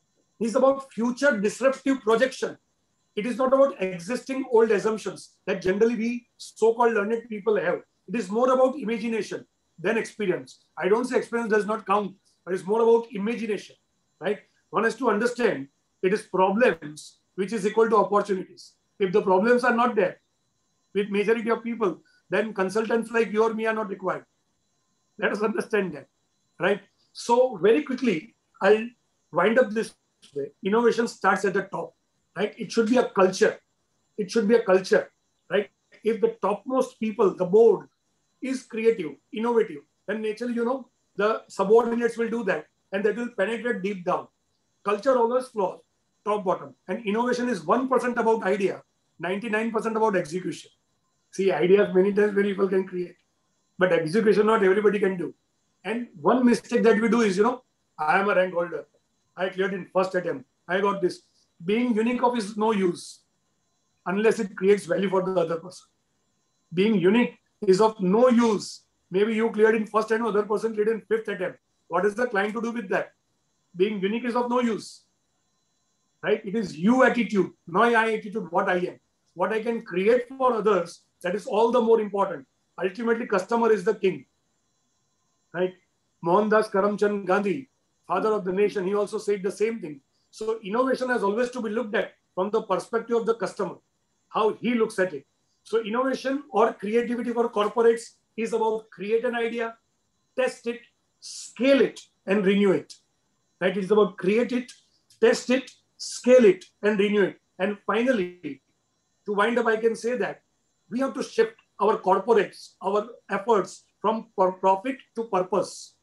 is about future disruptive projection. It is not about existing old assumptions that generally we so-called learned people have. It is more about imagination than experience. I don't say experience does not count, but it's more about imagination, right? One has to understand it is problems which is equal to opportunities. If the problems are not there with majority of people, then consultants like you or me are not required. Let us understand that, right? So very quickly, I'll wind up this way. Innovation starts at the top. Right? It should be a culture. It should be a culture, right? If the topmost people, the board is creative, innovative, then naturally, you know, the subordinates will do that and that will penetrate deep down. Culture always flows top bottom, and innovation is one percent about idea, ninety-nine percent about execution. See, ideas many times many people can create, but execution not everybody can do. And one mistake that we do is, you know, I am a rank holder. I cleared in first attempt. I got this. Being unique of is no use unless it creates value for the other person. Being unique is of no use. Maybe you cleared in first attempt, other person cleared in fifth attempt. What is the client to do with that? Being unique is of no use. Right? It is you attitude, not I attitude, what I am. What I can create for others, that is all the more important. Ultimately, customer is the king. Right? Mohandas Karamchand Gandhi, father of the nation, he also said the same thing. So innovation has always to be looked at from the perspective of the customer, how he looks at it. So innovation or creativity for corporates is about create an idea, test it, scale it, and renew it. Right? It's about create it, test it, scale it, and renew it. And finally, to wind up, I can say that we have to shift our corporates, our efforts from profit to purpose.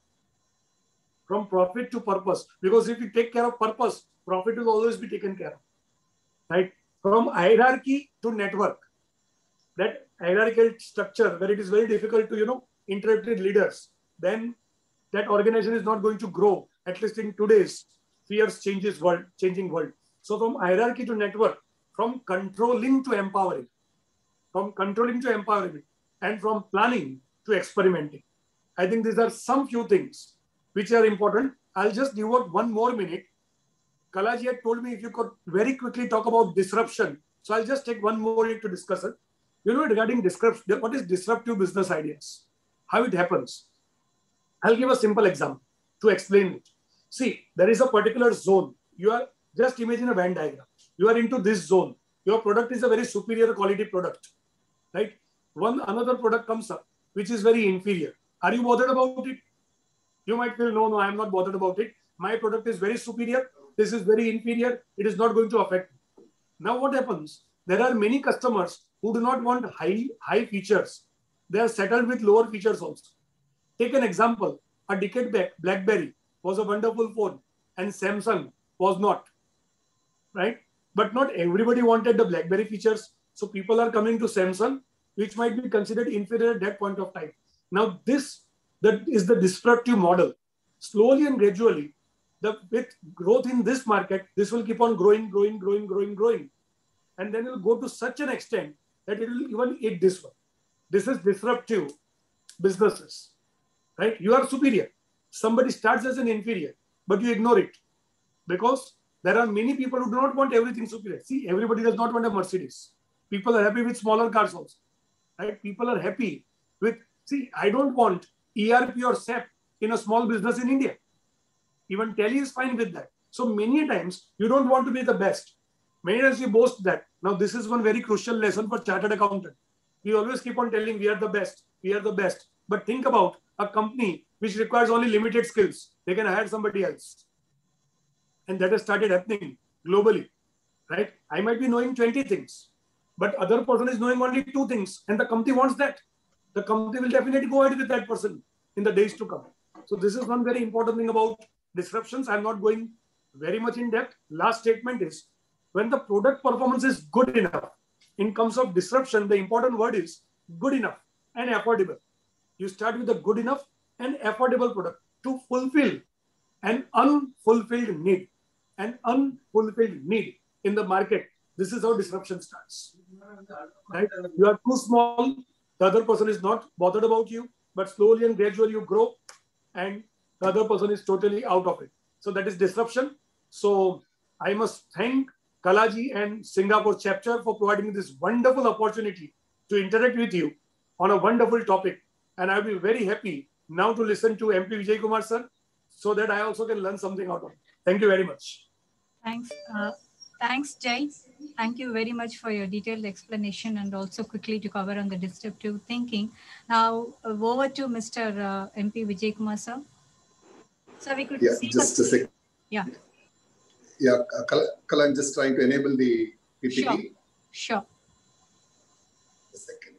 From profit to purpose. Because if you take care of purpose, profit will always be taken care of, right? From hierarchy to network, that hierarchical structure where it is very difficult to, you know, interact with leaders, then that organization is not going to grow, at least in today's fierce changes world, changing world. So from hierarchy to network, from controlling to empowering, from controlling to empowering, and from planning to experimenting. I think these are some few things which are important. I'll just devote one more minute. Kalaji had told me if you could very quickly talk about disruption. So I'll just take one more minute to discuss it. You know, regarding disruption, what is disruptive business ideas? How it happens? I'll give a simple example. to explain it. See, there is a particular zone. You are, just imagine a Venn diagram. You are into this zone. Your product is a very superior quality product, right? One another product comes up, which is very inferior. Are you bothered about it? You might feel, no, no, I am not bothered about it. My product is very superior. This is very inferior. It is not going to affect me. Now what happens? There are many customers who do not want high, high features. They are settled with lower features also. Take an example. A decade back, BlackBerry was a wonderful phone and Samsung was not, right? But not everybody wanted the BlackBerry features. So people are coming to Samsung, which might be considered inferior at that point of time. Now this that is the disruptive model. Slowly and gradually, the, with growth in this market, this will keep on growing, growing, growing, growing, growing. And then it will go to such an extent that it will even eat this one. This is disruptive businesses, right? You are superior. Somebody starts as an inferior, but you ignore it because there are many people who do not want everything superior. See, everybody does not want a Mercedes. People are happy with smaller cars also, right? People are happy with, see, I don't want E R P or S A P in a small business in India. Even Tele is fine with that. So many times you don't want to be the best. Many times you boast that. Now this is one very crucial lesson for chartered accountant. We always keep on telling we are the best, we are the best. But think about a company which requires only limited skills. They can hire somebody else. And that has started happening globally, right? I might be knowing twenty things, but other person is knowing only two things. And the company wants that. The company will definitely go ahead with that person in the days to come. So this is one very important thing about disruptions. I'm not going very much in depth. Last statement is, when the product performance is good enough, in terms of disruption, the important word is good enough and affordable. You start with a good enough and affordable product to fulfill an unfulfilled need. An unfulfilled need in the market. This is how disruption starts. Right? You are too small. The other person is not bothered about you, but slowly and gradually you grow and the other person is totally out of it. So that is disruption. So I must thank Kalaji and Singapore chapter for providing me this wonderful opportunity to interact with you on a wonderful topic. And I'll be very happy now to listen to M P Vijay Kumar sir so that I also can learn something out of it. Thank you very much. Thanks. Uh, thanks, Jai. Thank you very much for your detailed explanation and also quickly to cover on the disruptive thinking. Now uh, over to Mister Uh, M P Vijay Kumar sir. So we could yeah, see just a second. Yeah. Yeah, Kala, I'm just trying to enable the P P T. Sure. Sure. A second.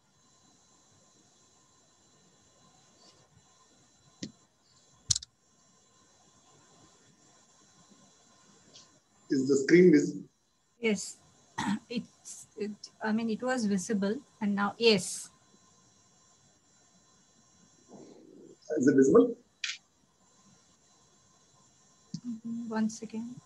Is the screen visible? Yes. It's, it, I mean, it was visible and now, yes. Is it visible? Once again.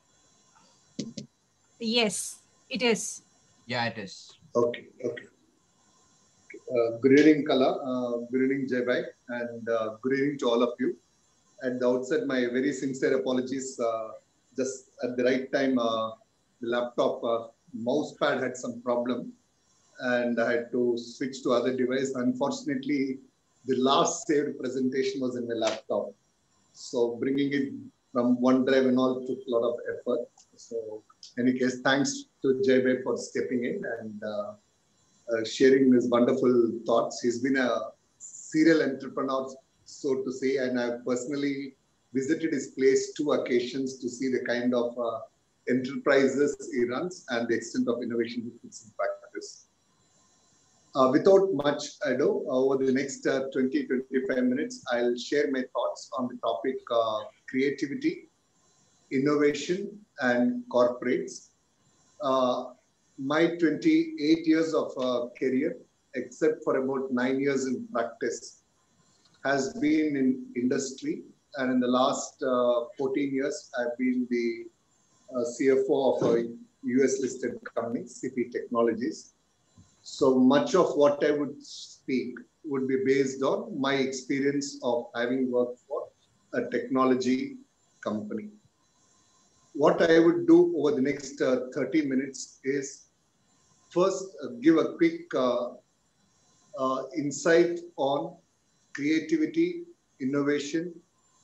Yes, it is. Yeah, it is. Okay, okay. Uh, good evening, Kala. Uh, good evening, Jai Bhai. And uh, good evening to all of you. At the outset, my very sincere apologies. Uh, just at the right time, uh, the laptop uh, mouse pad had some problem and I had to switch to other device. Unfortunately, the last saved presentation was in my laptop. So bringing it from OneDrive and all took a lot of effort. So in any case, thanks to Jai Bhai for stepping in and uh, uh, sharing his wonderful thoughts. He's been a serial entrepreneur, so to say, and I've personally visited his place two occasions to see the kind of uh, enterprises he runs and the extent of innovation he puts in practice. Uh, without much ado, uh, over the next uh, twenty to twenty-five minutes, I'll share my thoughts on the topic uh, creativity, innovation, and corporates. Uh, my twenty-eight years of uh, career, except for about nine years in practice, has been in industry. And in the last uh, fourteen years, I've been the uh, C F O of a U S listed company, C P Technologies. So much of what I would speak would be based on my experience of having worked for a technology company. What I would do over the next uh, thirty minutes is first uh, give a quick uh, uh, insight on creativity, innovation,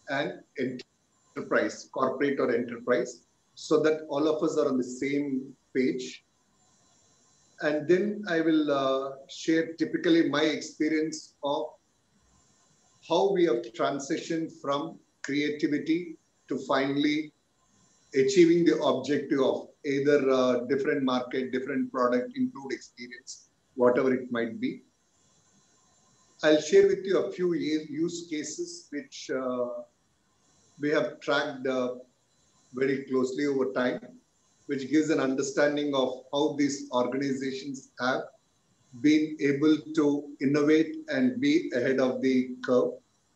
and enterprise, corporate or enterprise, so that all of us are on the same page. And then I will uh, share typically my experience of how we have transitioned from creativity to finally achieving the objective of either uh, different market, different product, improved experience, whatever it might be. I'll share with you a few use cases which uh, we have tracked uh, very closely over time, which gives an understanding of how these organizations have been able to innovate and be ahead of the curve.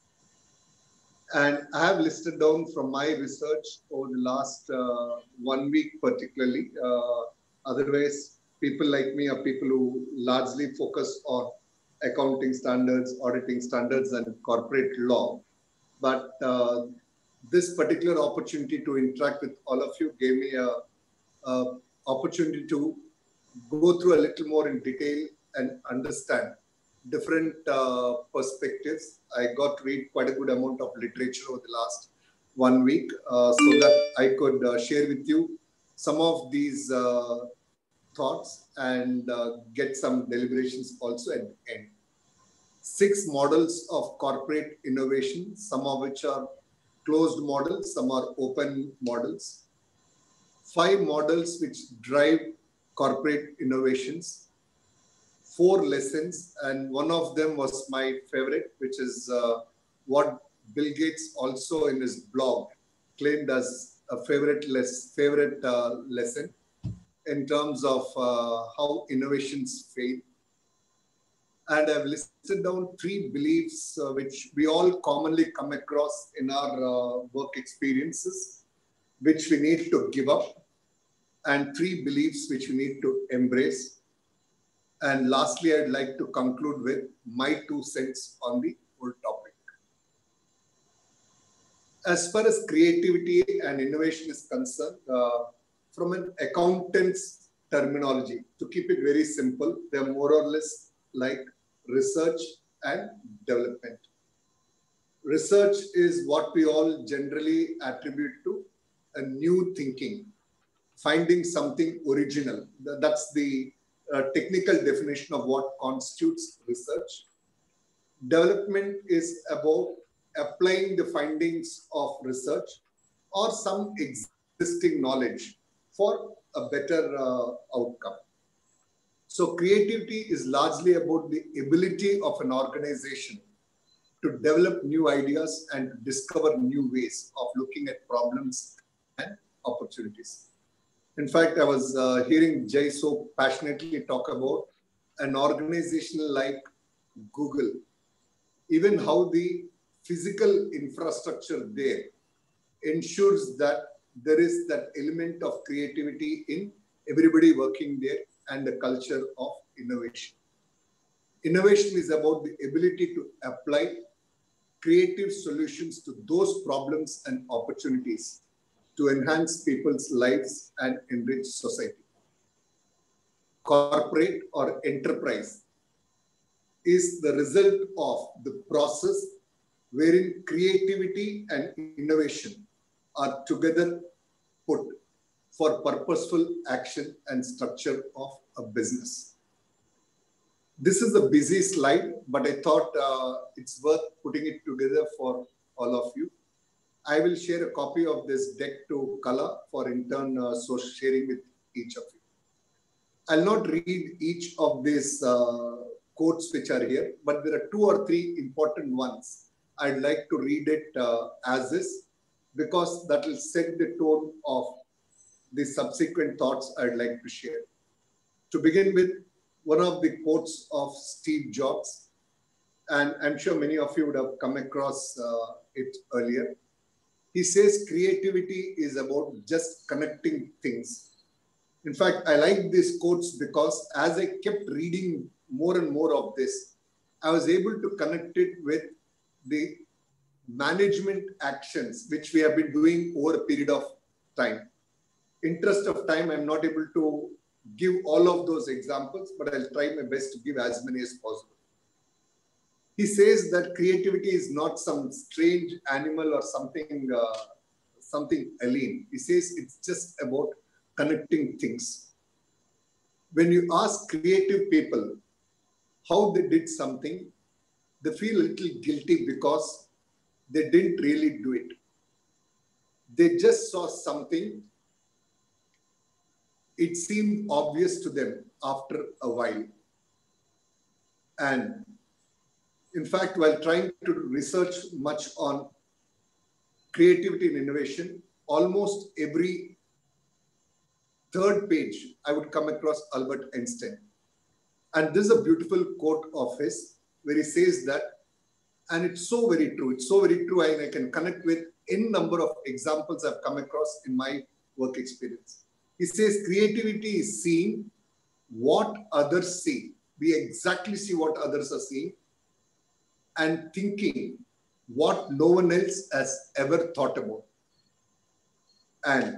And I have listed down from my research over the last uh, one week particularly. Uh, otherwise, people like me are people who largely focus on accounting standards, auditing standards, and corporate law. But uh, this particular opportunity to interact with all of you gave me a, a opportunity to go through a little more in detail and understand different uh, perspectives. I got to read quite a good amount of literature over the last one week uh, so that I could uh, share with you some of these uh, thoughts and uh, get some deliberations also at the end. Six models of corporate innovation, some of which are closed models, some are open models. Five models which drive corporate innovations. Four lessons, and one of them was my favorite, which is uh, what Bill Gates also in his blog claimed as a favorite, less, favorite uh, lesson in terms of uh, how innovations fail. And I've listed down three beliefs uh, which we all commonly come across in our uh, work experiences, which we need to give up, and three beliefs which we need to embrace. And lastly, I'd like to conclude with my two cents on the whole topic. As far as creativity and innovation is concerned, uh, from an accountant's terminology, to keep it very simple, they're more or less like research and development. Research is what we all generally attribute to a new thinking, finding something original. That's the uh, technical definition of what constitutes research. Development is about applying the findings of research or some existing knowledge for a better uh, outcome. So creativity is largely about the ability of an organization to develop new ideas and discover new ways of looking at problems and opportunities. In fact, I was uh, hearing Jay so passionately talk about an organization like Google, even how the physical infrastructure there ensures that there is that element of creativity in everybody working there and the culture of innovation. Innovation is about the ability to apply creative solutions to those problems and opportunities to enhance people's lives and enrich society. Corporate or enterprise is the result of the process wherein creativity and innovation are together put for purposeful action and structure of a business. This is a busy slide, but I thought uh, it's worth putting it together for all of you. I will share a copy of this deck to Kala for in turn uh, so sharing with each of you. I'll not read each of these uh, quotes which are here, but there are two or three important ones. I'd like to read it uh, as is, because that will set the tone of the subsequent thoughts I'd like to share. To begin with, one of the quotes of Steve Jobs, and I'm sure many of you would have come across uh, it earlier. He says creativity is about just connecting things. In fact, I like these quotes because as I kept reading more and more of this, I was able to connect it with the management actions which we have been doing over a period of time. Interest of time, I'm not able to give all of those examples, but I'll try my best to give as many as possible. he says that creativity is not some strange animal or something, uh, something alien. He says it's just about connecting things. When you ask creative people how they did something, they feel a little guilty because they didn't really do it. They just saw something. It seemed obvious to them after a while. And in fact, while trying to research much on creativity and innovation, almost every third page, I would come across Albert Einstein. And this is a beautiful quote of his where he says that, and it's so very true. It's so very true, and I can connect with n number of examples I've come across in my work experience. He says creativity is seeing what others see. We exactly see what others are seeing and thinking what no one else has ever thought about. And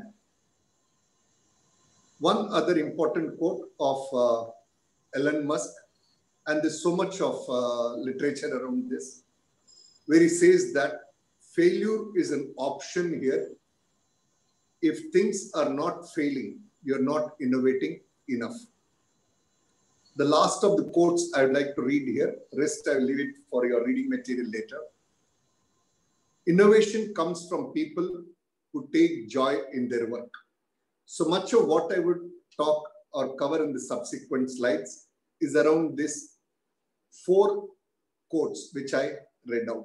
one other important quote of uh, Elon Musk, and there's so much of uh, literature around this, where he says that failure is an option here. If things are not failing, you're not innovating enough. The last of the quotes I would like to read here, rest I'll leave it for your reading material later. Innovation comes from people who take joy in their work. So much of what I would talk or cover in the subsequent slides is around this four quotes which I read out.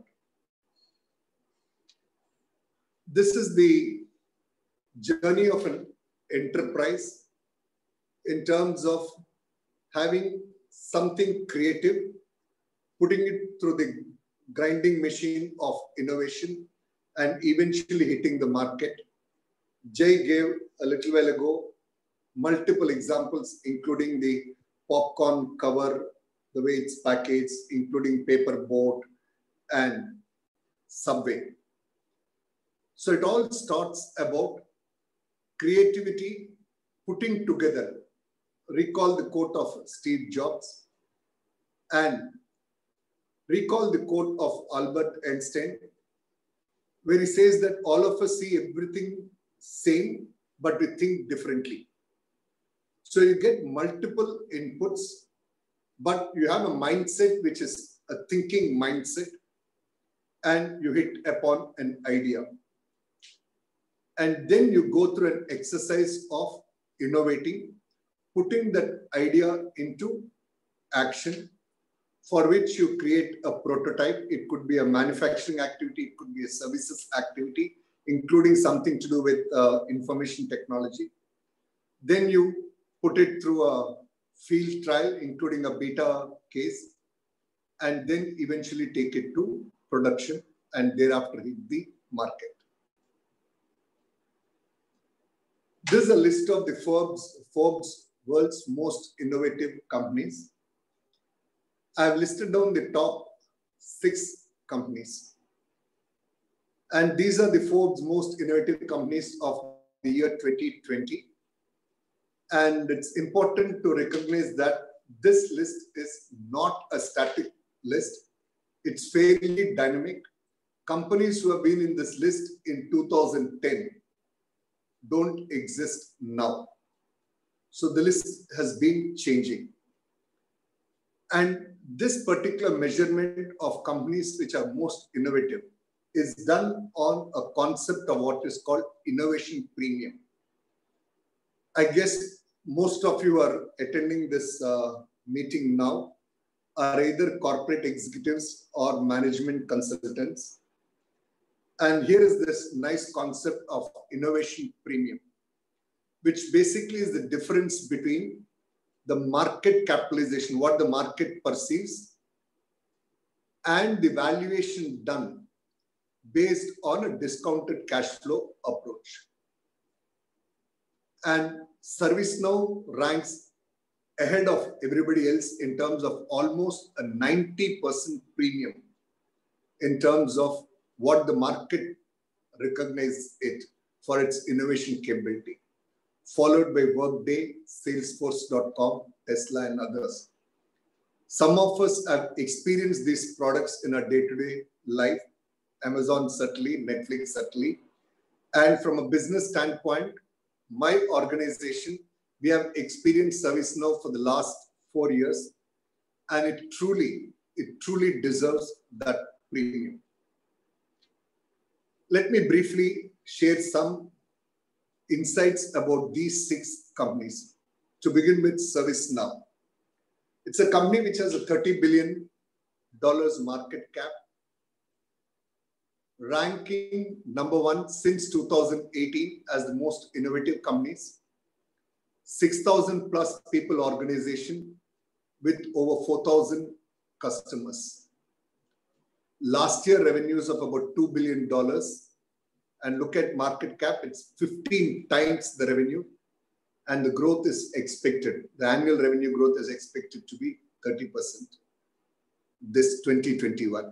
This is the journey of an enterprise in terms of having something creative, putting it through the grinding machine of innovation, and eventually hitting the market. Jay gave a little while ago multiple examples, including the popcorn cover, the way it's packaged, including paper boat and Subway. So it all starts about creativity, putting together. Recall the quote of Steve Jobs and recall the quote of Albert Einstein, where he says that all of us see everything same, but we think differently. So you get multiple inputs, but you have a mindset which is a thinking mindset, and you hit upon an idea. And then you go through an exercise of innovating, putting that idea into action, for which you create a prototype. It could be a manufacturing activity, it could be a services activity, including something to do with uh, information technology. Then you put it through a field trial, including a beta case, and then eventually take it to production and thereafter hit the market. This is a list of the Forbes, Forbes world's most innovative companies. I have listed down the top six companies. And these are the Forbes most innovative companies of the year twenty twenty. And it's important to recognize that this list is not a static list. It's fairly dynamic. Companies who have been in this list in two thousand ten don't exist now. So the list has been changing. And this particular measurement of companies which are most innovative is done on a concept of what is called innovation premium. I guess most of you are attending this uh, meeting now are either corporate executives or management consultants. And here is this nice concept of innovation premium, which basically is the difference between the market capitalization, what the market perceives, and the valuation done based on a discounted cash flow approach. And ServiceNow ranks ahead of everybody else in terms of almost a ninety percent premium in terms of what the market recognizes it for its innovation capability, followed by Workday, Salesforce dot com, Tesla, and others. Some of us have experienced these products in our day-to-day life. Amazon certainly, Netflix certainly. And from a business standpoint, my organization, we have experienced ServiceNow for the last four years, and it truly, it truly deserves that premium. Let me briefly share some insights about these six companies. To begin with, ServiceNow. It's a company which has a thirty billion dollars market cap, ranking number one since two thousand eighteen as the most innovative companies, six thousand plus people organization with over four thousand customers. Last year, revenues of about two billion dollars, and look at market cap, it's fifteen times the revenue, and the growth is expected. The annual revenue growth is expected to be thirty percent this twenty twenty-one.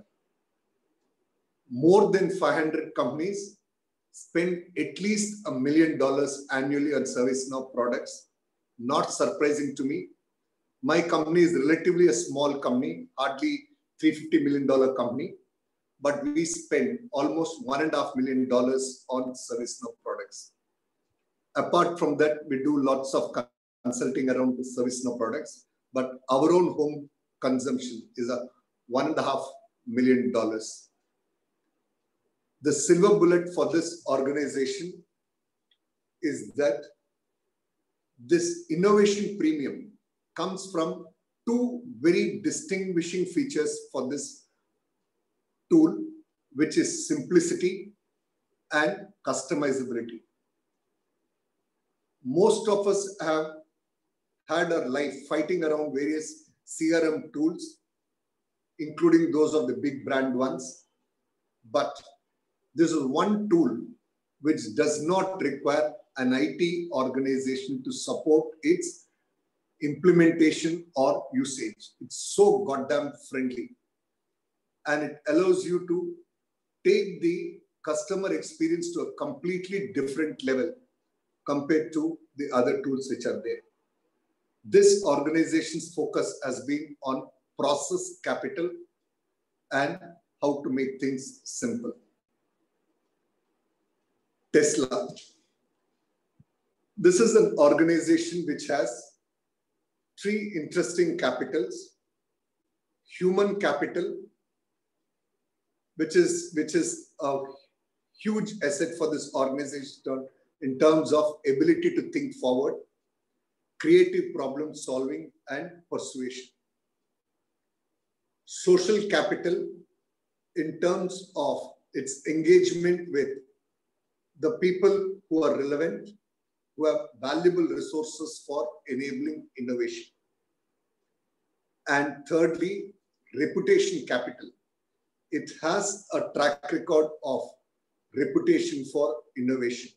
More than five hundred companies spend at least a million dollars annually on ServiceNow products. Not surprising to me. My company is relatively a small company, hardly three hundred fifty million dollar company, but we spend almost one and a half million dollars on ServiceNow products. Apart from that, we do lots of consulting around the ServiceNow products, but our own home consumption is a one and a half million dollars. The silver bullet for this organization is that this innovation premium comes from two very distinguishing features for this tool, which is simplicity and customizability. Most of us have had our life fighting around various C R M tools, including those of the big brand ones. But this is one tool which does not require an I T organization to support its implementation or usage. It's so goddamn friendly. And it allows you to take the customer experience to a completely different level compared to the other tools which are there. This organization's focus has been on process capital and how to make things simple. Tesla. This is an organization which has three interesting capitals. Human capital, which is, which is a huge asset for this organization in terms of ability to think forward, creative problem solving, and persuasion. Social capital in terms of its engagement with the people who are relevant, who have valuable resources for enabling innovation. And thirdly, reputation capital. It has a track record of reputation for innovation.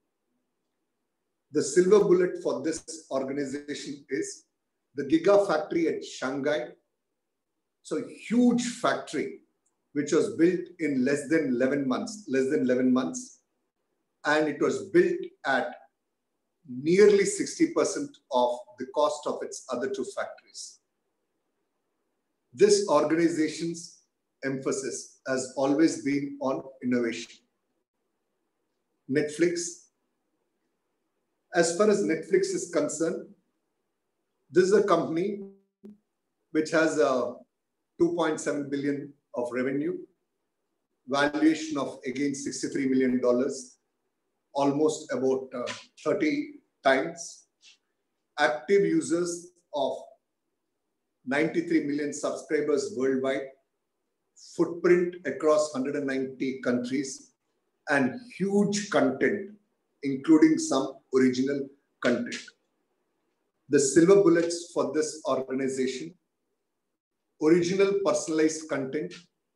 The silver bullet for this organization is the Gigafactory at Shanghai. So a huge factory, which was built in less than eleven months, less than eleven months. And it was built at nearly sixty percent of the cost of its other two factories. This organization's emphasis has always been on innovation. Netflix. As far as Netflix is concerned, this is a company which has a two point seven billion of revenue, valuation of again sixty-three million dollars, almost about uh, thirty times, active users of ninety-three million subscribers worldwide, footprint across one hundred ninety countries, and huge content, including some original content. The silver bullets for this organization: original personalized content,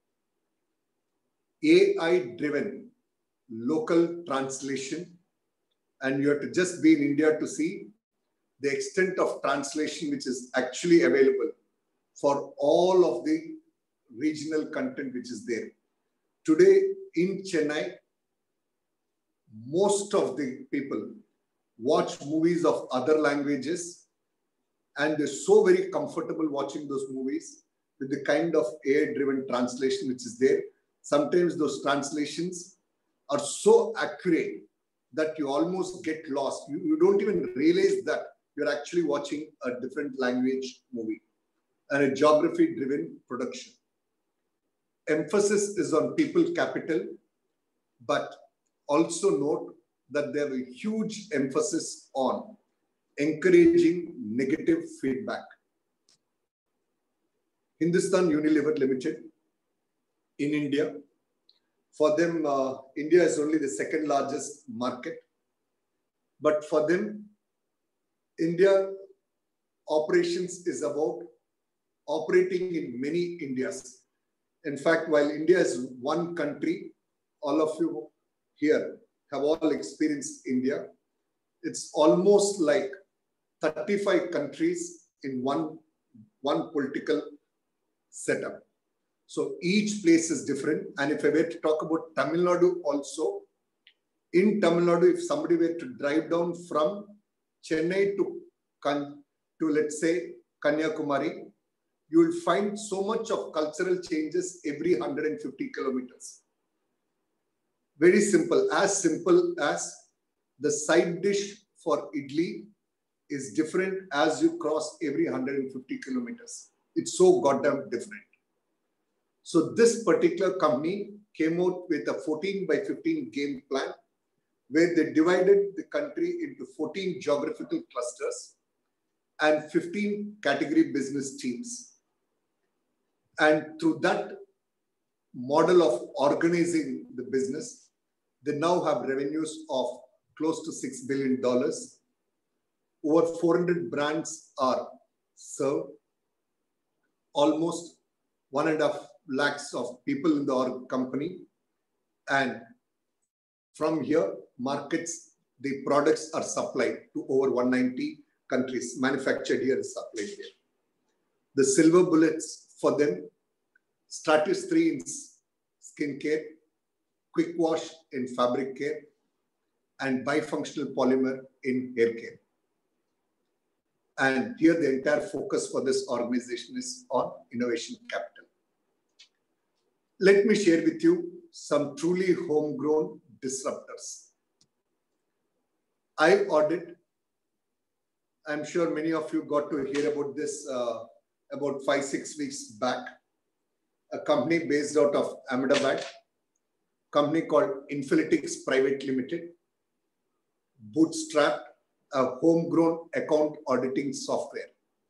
A I-driven local translation, and you have to just be in India to see the extent of translation which is actually available for all of the regional content which is there. Today in Chennai, most of the people watch movies of other languages and they're so very comfortable watching those movies with the kind of A I-driven translation which is there. Sometimes those translations are so accurate that you almost get lost. You, you don't even realize that you're actually watching a different language movie and a geography-driven production. Emphasis is on people capital, but also note that there is a huge emphasis on encouraging negative feedback. Hindustan Unilever Limited in India, for them, uh, India is only the second largest market. But for them, India operations is about operating in many Indias. In fact, while India is one country, all of you here have all experienced India. It's almost like thirty-five countries in one, one political setup. So each place is different. And if I were to talk about Tamil Nadu also, in Tamil Nadu, if somebody were to drive down from Chennai to, to let's say, Kanyakumari, you will find so much of cultural changes every one hundred fifty kilometers. Very simple, as simple as the side dish for idli is different as you cross every one hundred fifty kilometers. It's so goddamn different. So this particular company came out with a fourteen by fifteen game plan where they divided the country into fourteen geographical clusters and fifteen category business teams. And through that model of organizing the business, they now have revenues of close to six billion dollars. Over four hundred brands are served. Almost one and a half lakhs of people in the company. And from here, markets, the products are supplied to over one hundred ninety countries. Manufactured here is supplied here. The silver bullets for them, Stratus three in skincare, Quick Wash in fabric care, and bifunctional polymer in hair care. And here the entire focus for this organization is on innovation capital. Let me share with you some truly homegrown disruptors. I Audit, I'm sure many of you got to hear about this uh, about five, six weeks back. A company based out of Ahmedabad, company called Infinitics Private Limited, bootstrapped a homegrown account auditing software.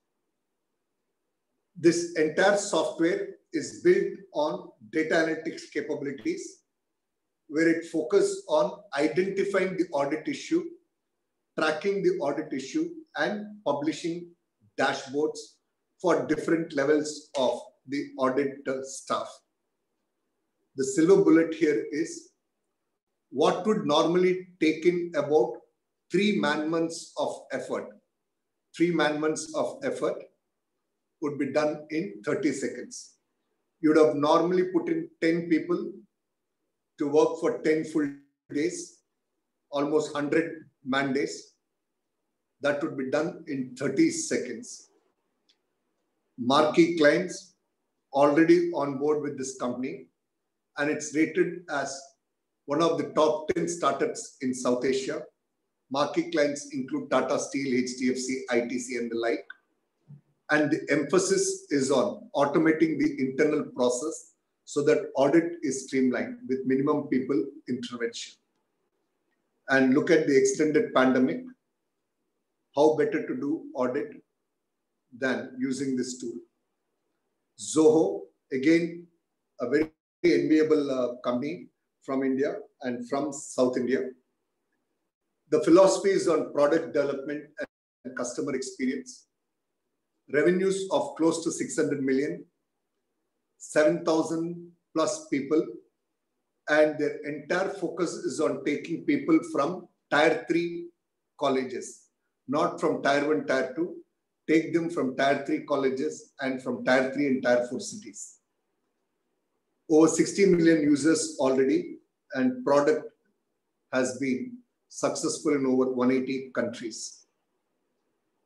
This entire software is built on data analytics capabilities, where it focuses on identifying the audit issue, tracking the audit issue, and publishing dashboards for different levels of the audit staff. The silver bullet here is what would normally take in about three man months of effort. Three man months of effort would be done in thirty seconds. You would have normally put in ten people to work for ten full days, almost one hundred man days. That would be done in thirty seconds. Marquee clients already on board with this company, and it's rated as one of the top ten startups in South Asia. Marquee clients include Tata Steel, H D F C, I T C, and the like. And the emphasis is on automating the internal process so that audit is streamlined with minimum people intervention. And look at the extended pandemic. How better to do audit than using this tool? Zoho, again, a very enviable uh, company from India and from South India. The philosophy is on product development and customer experience. Revenues of close to six hundred million, seven thousand plus people, and their entire focus is on taking people from tier three colleges, not from tier one, tier two, take them from tier three colleges and from tier three and tier four cities. Over sixty million users already, and product has been successful in over one hundred eighty countries.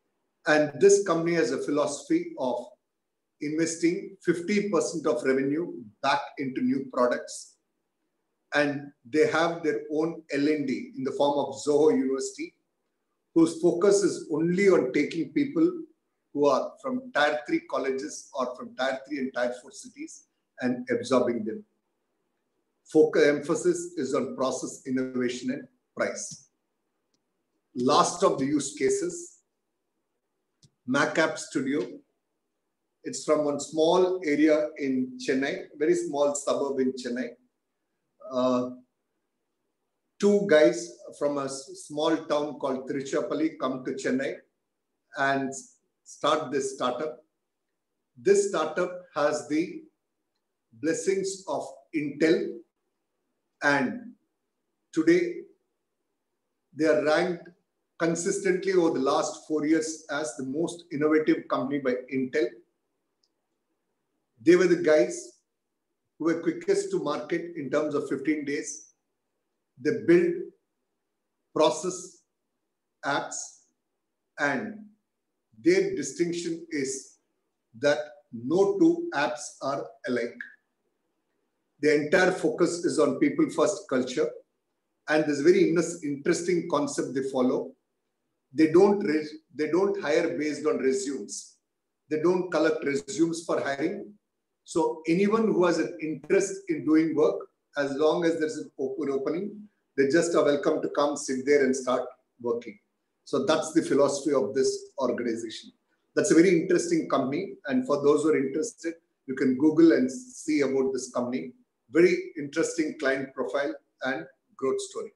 And this company has a philosophy of investing fifty percent of revenue back into new products. And they have their own L and D in the form of Zoho University, whose focus is only on taking people who are from tier three colleges or from tier three and tier four cities and absorbing them. Focus emphasis is on process innovation and price. Last of the use cases, MacApp Studio. It's from one small area in Chennai, very small suburb in Chennai. Uh, two guys from a small town called Tiruchirappalli come to Chennai and start this startup. This startup has the blessings of Intel, and today they are ranked consistently over the last four years as the most innovative company by Intel. They were the guys who were quickest to market in terms of fifteen days. They build, process apps, and their distinction is that no two apps are alike. The entire focus is on people first culture, and there's a very interesting concept they follow. They don't, they don't hire based on resumes. They don't collect resumes for hiring. So anyone who has an interest in doing work, as long as there's an open opening, they just are welcome to come sit there and start working. So that's the philosophy of this organization. That's a very interesting company. And for those who are interested, you can Google and see about this company. Very interesting client profile and growth story.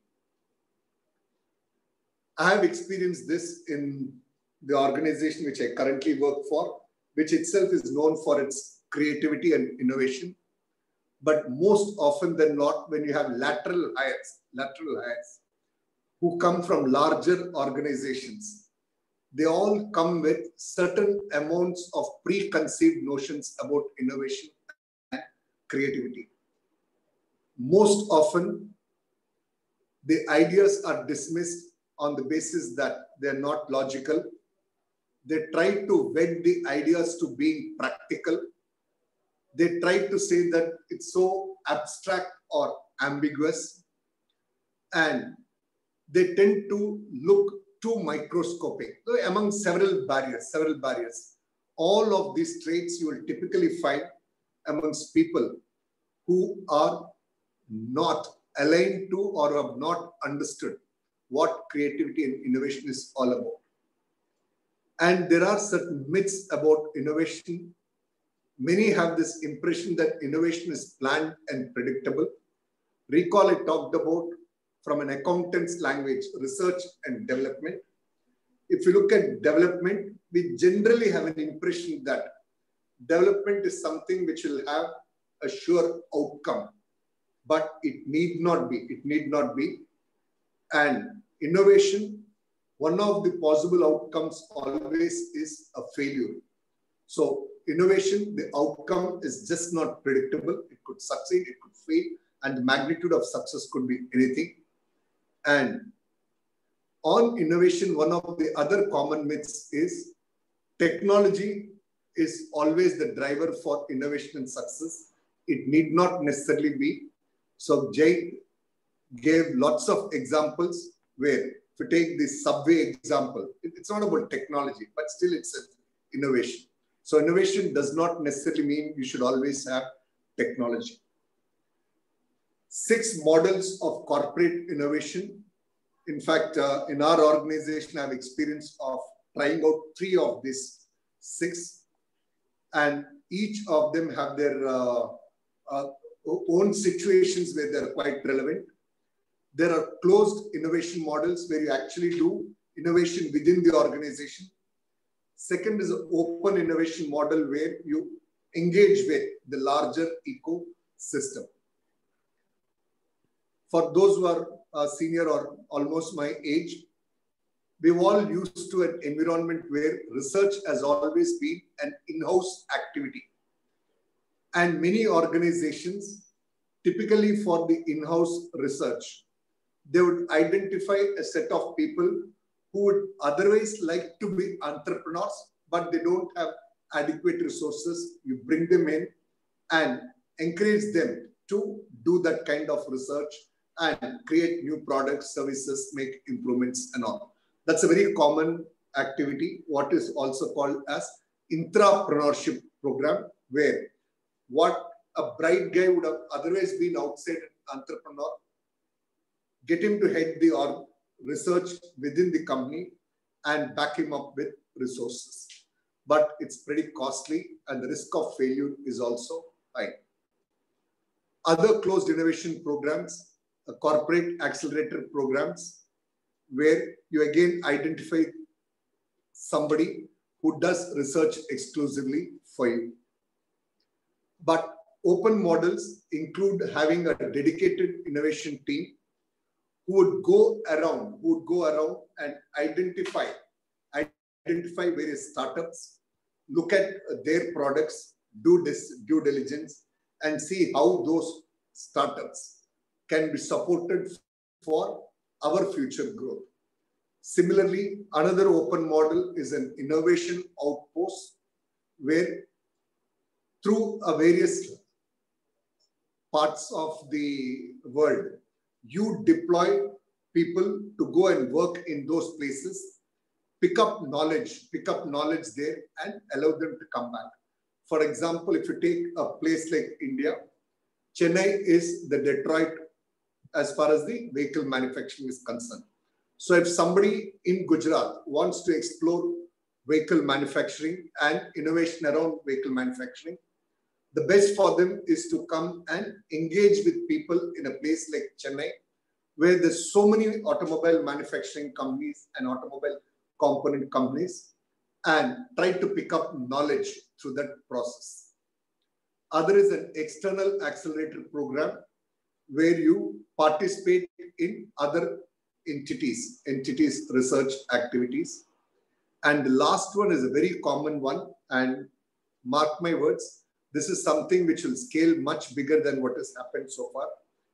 I have experienced this in the organization which I currently work for, which itself is known for its creativity and innovation. But most often than not, when you have lateral hires, lateral hires who come from larger organizations, they all come with certain amounts of preconceived notions about innovation and creativity. Most often, the ideas are dismissed on the basis that they're not logical. They try to wed the ideas to being practical. They try to say that it's so abstract or ambiguous, and they tend to look too microscopic. So among several barriers, several barriers, all of these traits you will typically find amongst people who are not aligned to or have not understood what creativity and innovation is all about. And there are certain myths about innovation. Many have this impression that innovation is planned and predictable. Recall I talked about from an accountant's language, research and development. If you look at development, we generally have an impression that development is something which will have a sure outcome, but it need not be, it need not be. And innovation, one of the possible outcomes always is a failure. So innovation, the outcome is just not predictable. It could succeed, it could fail, and the magnitude of success could be anything. And on innovation, one of the other common myths is technology is always the driver for innovation and success. It need not necessarily be. So Jay gave lots of examples where, if you take the subway example, it's not about technology, but still it's an innovation. So innovation does not necessarily mean you should always have technology. Six models of corporate innovation. In fact, uh, in our organization, I have experience of trying out three of these six, and each of them have their uh, uh, own situations where they're quite relevant. There are closed innovation models where you actually do innovation within the organization. Second is an open innovation model where you engage with the larger ecosystem. For those who are uh, senior or almost my age, we've all used to an environment where research has always been an in-house activity. And many organizations, typically for the in-house research, they would identify a set of people who would otherwise like to be entrepreneurs, but they don't have adequate resources. You bring them in and encourage them to do that kind of research and create new products, services, make improvements and all. That's a very common activity, what is also called as intrapreneurship program, where what a bright guy would have otherwise been outside entrepreneur, get him to head the or research within the company and back him up with resources. But it's pretty costly and the risk of failure is also high. Other closed innovation programs, uh, corporate accelerator programs, where you again identify somebody who does research exclusively for you. But open models include having a dedicated innovation team who would go around, who would go around and identify, identify various startups, look at their products, do this due diligence, and see how those startups can be supported for our future growth. Similarly, another open model is an innovation outpost where through a various parts of the world, you deploy people to go and work in those places, pick up knowledge, pick up knowledge there and allow them to come back. For example, if you take a place like India, Chennai is the Detroit as far as the vehicle manufacturing is concerned. So if somebody in Gujarat wants to explore vehicle manufacturing and innovation around vehicle manufacturing, the best for them is to come and engage with people in a place like Chennai, where there's so many automobile manufacturing companies and automobile component companies, and try to pick up knowledge through that process. Other is an external accelerator program where you participate in other entities, entities research activities. And the last one is a very common one, and mark my words, this is something which will scale much bigger than what has happened so far.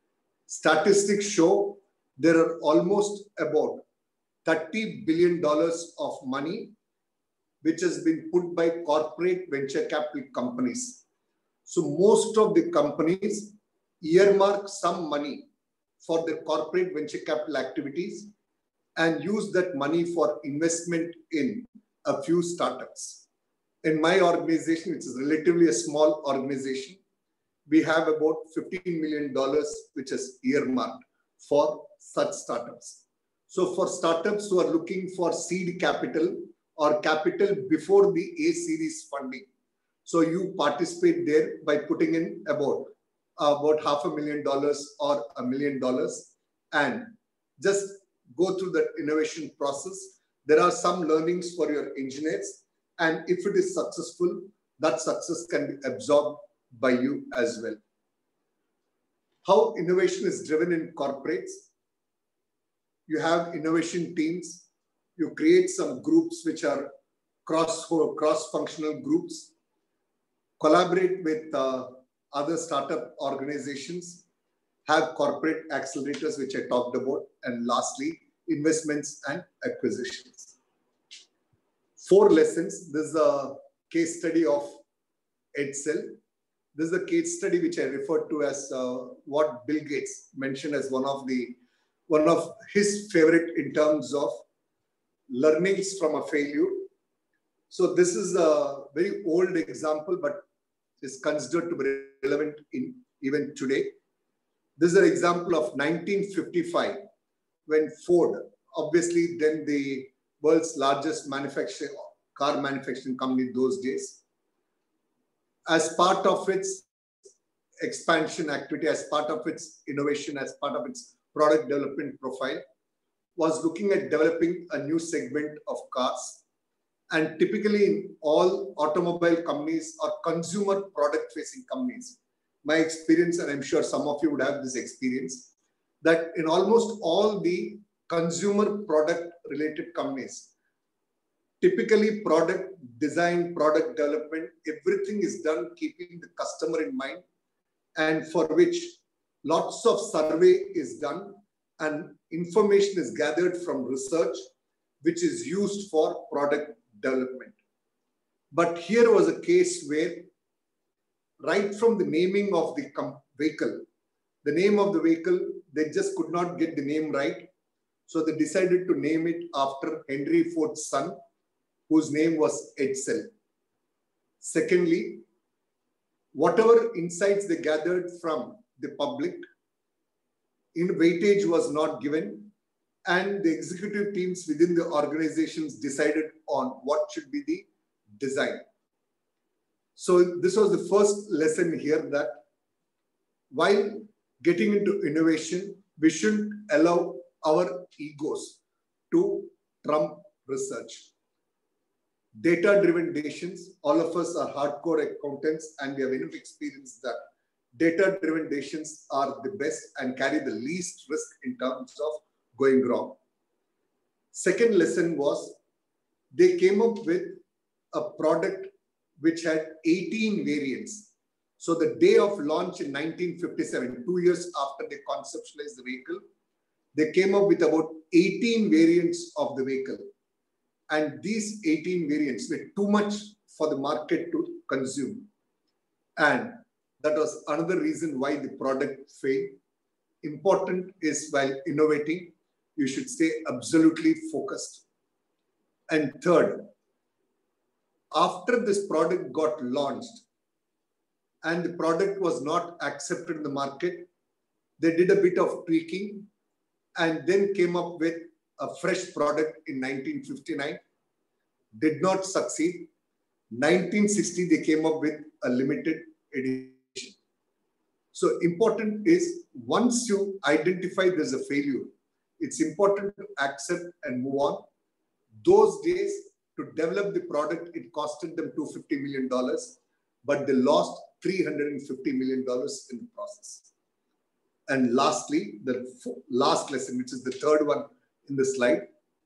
Statistics show there are almost about thirty billion dollars of money which has been put by corporate venture capital companies. So most of the companies earmark some money for their corporate venture capital activities and use that money for investment in a few startups. In my organization, which is relatively a small organization, we have about fifteen million dollars which is earmarked for such startups. So for startups who are looking for seed capital or capital before the A series funding, so you participate there by putting in about, uh, about half a million dollars or a million dollars and just go through that innovation process. There are some learnings for your engineers, and if it is successful, that success can be absorbed by you as well. How innovation is driven in corporates? You have innovation teams. You create some groups which are cross, cross-functional groups. Collaborate with uh, other startup organizations. Have corporate accelerators, which I talked about. And lastly, investments and acquisitions. Four lessons. This is a case study of Edsel. This is a case study which I referred to as uh, what Bill Gates mentioned as one of the one of his favorite in terms of learnings from a failure. So this is a very old example, but is considered to be relevant in even today. This is an example of nineteen fifty-five, when Ford, obviously then the world's largest manufacturing car manufacturing company those days, as part of its expansion activity, as part of its innovation, as part of its product development profile, was looking at developing a new segment of cars. And typically in all automobile companies or consumer product facing companies, my experience, and I'm sure some of you would have this experience, that in almost all the consumer product related companies, typically product design, product development, everything is done keeping the customer in mind, and for which lots of survey is done and information is gathered from research, which is used for product development. But here was a case where right from the naming of the vehicle, the name of the vehicle, they just could not get the name right. So they decided to name it after Henry Ford's son, whose name was Edsel. Secondly, whatever insights they gathered from the public, in weightage was not given, and the executive teams within the organizations decided on what should be the design. So this was the first lesson here, that while getting into innovation, we shouldn't allow our egos to trump research. Data-driven decisions, all of us are hardcore accountants and we have enough experience that data-driven decisions are the best and carry the least risk in terms of going wrong. Second lesson was they came up with a product which had eighteen variants. So the day of launch in nineteen fifty-seven, two years after they conceptualized the vehicle, they came up with about eighteen variants of the vehicle. And these eighteen variants were too much for the market to consume. And that was another reason why the product failed. Important is while innovating, you should stay absolutely focused. And third, after this product got launched and the product was not accepted in the market, they did a bit of tweaking and then came up with a fresh product in nineteen fifty-nine, did not succeed. nineteen sixty, they came up with a limited edition. So important is once you identify there's a failure, it's important to accept and move on. Those days, to develop the product, it costed them two hundred fifty million dollars, but they lost three hundred fifty million dollars in the process. And lastly, the last lesson, which is the third one in the slide,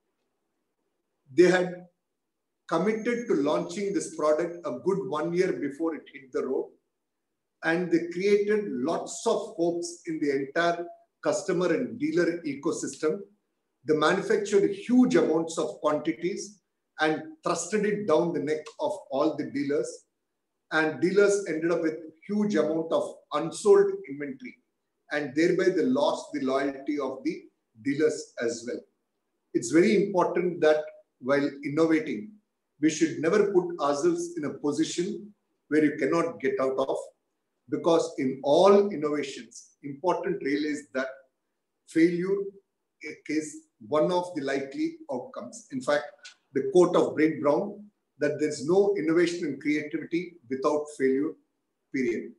they had committed to launching this product a good one year before it hit the road. And they created lots of hopes in the entire customer and dealer ecosystem. They manufactured huge amounts of quantities and thrusted it down the neck of all the dealers. And dealers ended up with huge amount of unsold inventory. And thereby they lost the loyalty of the dealers as well. It's very important that while innovating, we should never put ourselves in a position where you cannot get out of, because in all innovations, important realize that failure is one of the likely outcomes. In fact, the quote of Brent Brown, that there's no innovation and creativity without failure, period.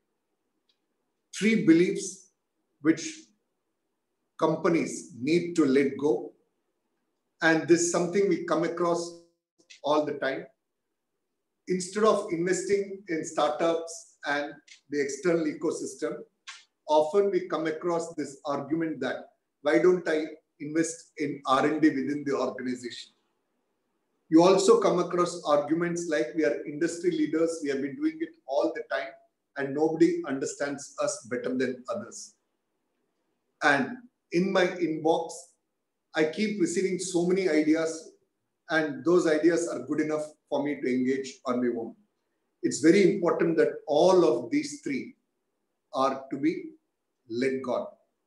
Three beliefs which companies need to let go. And this is something we come across all the time. Instead of investing in startups and the external ecosystem, often we come across this argument that, why don't I invest in R and D within the organization? You also come across arguments like, we are industry leaders, we have been doing it all the time, and nobody understands us better than others. And in my inbox, I keep receiving so many ideas, and those ideas are good enough for me to engage on my own. It's very important that all of these three are to be let go.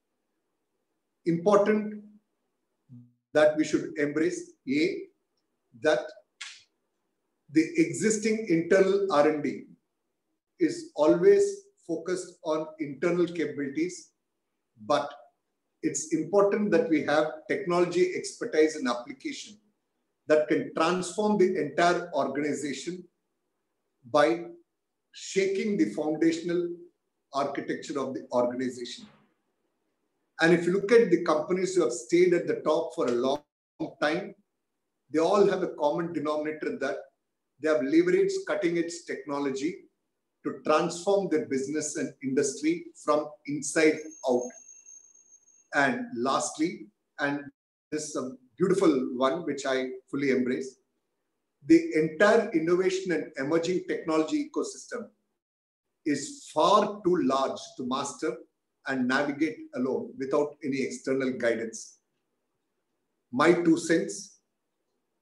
Important that we should embrace, A, that the existing internal R and D is always focused on internal capabilities, but it's important that we have technology expertise and application that can transform the entire organization by shaking the foundational architecture of the organization. And if you look at the companies who have stayed at the top for a long time, they all have a common denominator that they have leveraged cutting-edge technology to transform their business and industry from inside out. And lastly, and this is a beautiful one, which I fully embrace, the entire innovation and emerging technology ecosystem is far too large to master and navigate alone without any external guidance. My two cents,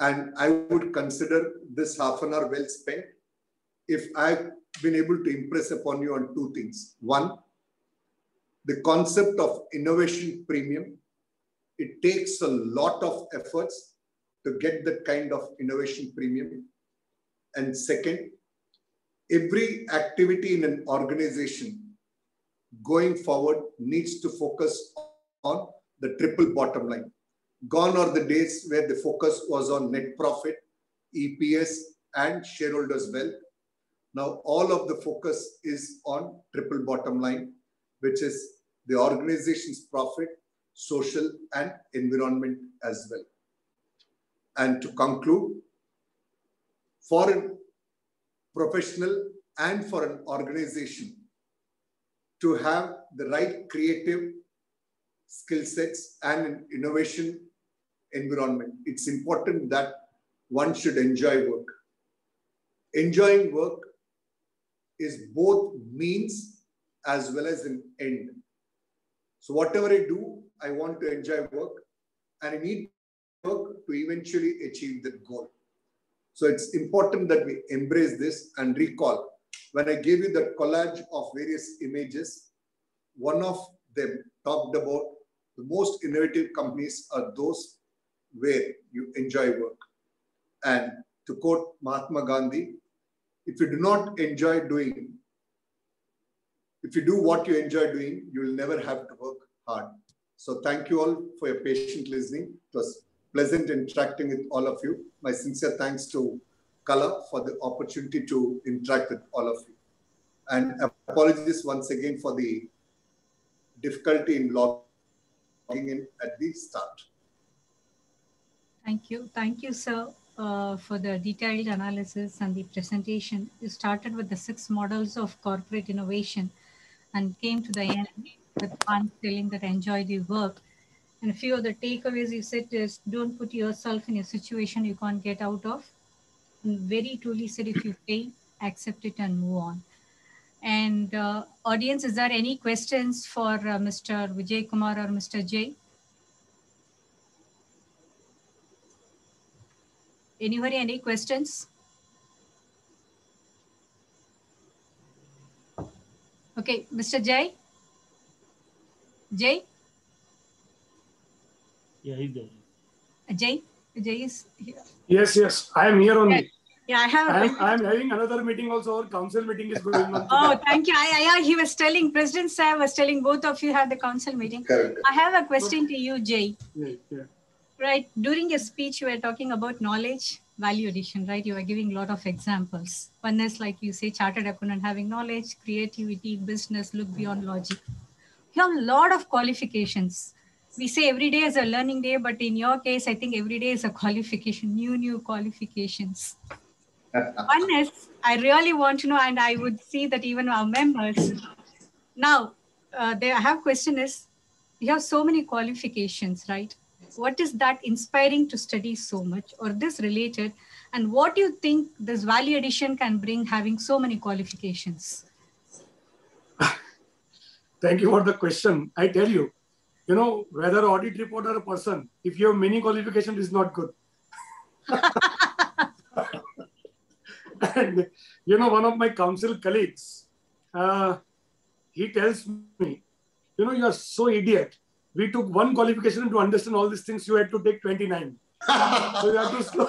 And I would consider this half an hour well spent if I've been able to impress upon you on two things. One, the concept of innovation premium. It takes a lot of efforts to get that kind of innovation premium. And second, every activity in an organization going forward needs to focus on the triple bottom line. Gone are the days where the focus was on net profit, E P S, and shareholders' wealth. Now all of the focus is on triple bottom line, which is the organization's profit, social, and environment as well. And to conclude, for a professional and for an organization to have the right creative skill sets and an innovation environment, it's important that one should enjoy work. Enjoying work is both means as well as an end. So whatever I do, I want to enjoy work, and I need work to eventually achieve that goal. So it's important that we embrace this and recall. When I gave you that collage of various images, one of them talked about the most innovative companies are those where you enjoy work. And to quote Mahatma Gandhi, if you do not enjoy doing, if you do what you enjoy doing, you will never have to work hard. So thank you all for your patient listening. It was pleasant interacting with all of you. My sincere thanks to Kala for the opportunity to interact with all of you. And apologies once again for the difficulty in logging in at the start. Thank you. Thank you, sir, uh, for the detailed analysis and the presentation. You started with the six models of corporate innovation and came to the end with one telling that enjoy the work. And a few of the takeaways you said is don't put yourself in a situation you can't get out of. And very truly said if you fail, accept it and move on. And uh, audience, is there any questions for uh, Mister Vijay Kumar or Mister Jay? Anybody, any questions? Okay, Mister Jay? Jay? Yeah, he's there. Jay? Jay is here. Yes, yes, I am here only. Yeah, I have. I am, I am having another meeting also. Our council meeting is going on. Oh, thank you. I, I, he was telling, President Sir was telling both of you had the council meeting. Correct. I have a question to you, Jay. Yeah, yeah. Right. During your speech, you were talking about knowledge, value addition, right? You were giving a lot of examples. One is like you say, chartered accountant having knowledge, creativity, business, look beyond logic. You have a lot of qualifications. We say every day is a learning day, but in your case, I think every day is a qualification, new, new qualifications. One is, I really want to know, and I would see that even our members, now, uh, they have question is, you have so many qualifications, right? What is that inspiring to study so much, or this related? And what do you think this value addition can bring having so many qualifications? Thank you for the question. I tell you, you know, whether audit report or a person, if you have many qualifications, is not good. And, you know, one of my council colleagues, uh, he tells me, you know, you are so idiot. We took one qualification to understand all these things. You had to take twenty-nine. So you have to slow.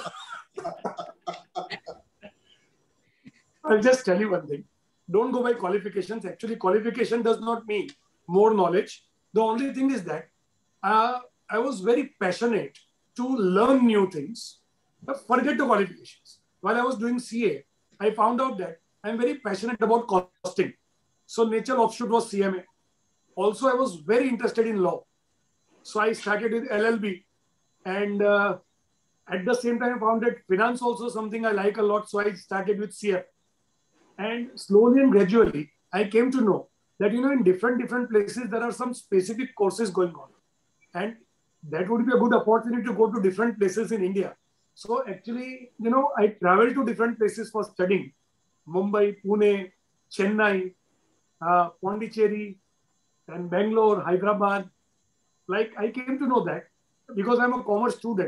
I'll just tell you one thing. Don't go by qualifications. Actually, qualification does not mean more knowledge. The only thing is that uh, I was very passionate to learn new things. But forget the qualifications. While I was doing C A, I found out that I'm very passionate about costing. So nature offshoot was C M A. Also, I was very interested in law. So I started with L L B. And uh, at the same time, I found that finance also something I like a lot. So I started with C F. And slowly and gradually, I came to know that, you know, in different, different places, there are some specific courses going on. And that would be a good opportunity to go to different places in India. So actually, you know, I traveled to different places for studying. Mumbai, Pune, Chennai, uh, Pondicherry, and Bangalore, Hyderabad. Like I came to know that because I'm a commerce student.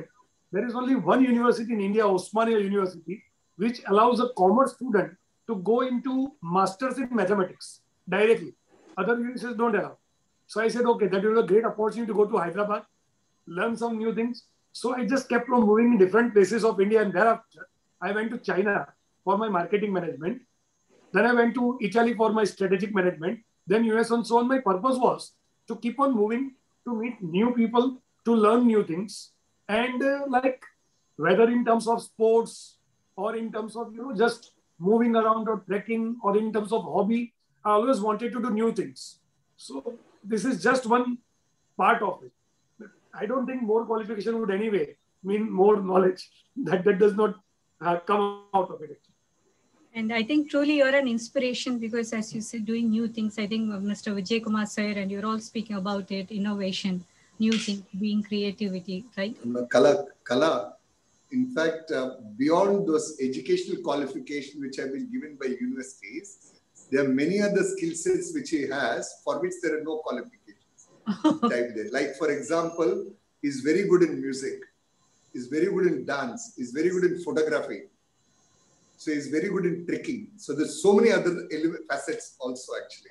there is only one university in India, Osmania University, which allows a commerce student to go into masters in mathematics directly. Other universities don't allow. So I said, okay, that was a great opportunity to go to Hyderabad, learn some new things. So I just kept on moving in different places of India, and thereafter I went to China for my marketing management. Then I went to Italy for my strategic management, then U S and so on. My purpose was to keep on moving, to meet new people, to learn new things. And uh, like whether in terms of sports or in terms of, you know, just moving around or trekking or in terms of hobby, I always wanted to do new things. So this is just one part of it. I don't think more qualification would anyway mean more knowledge. That, that does not uh, come out of it. And I think truly you're an inspiration because, as you said, doing new things. I think Mister Vijay Kumar sir, and you're all speaking about it, innovation, new things, being creativity, right? Kala, Kala, in fact, uh, beyond those educational qualifications which have been given by universities, there are many other skill sets which he has for which there are no qualifications. Type there. Like, for example, he's very good in music, he's very good in dance, he's very good in photography. So he's very good in tricking. So there's so many other facets also actually.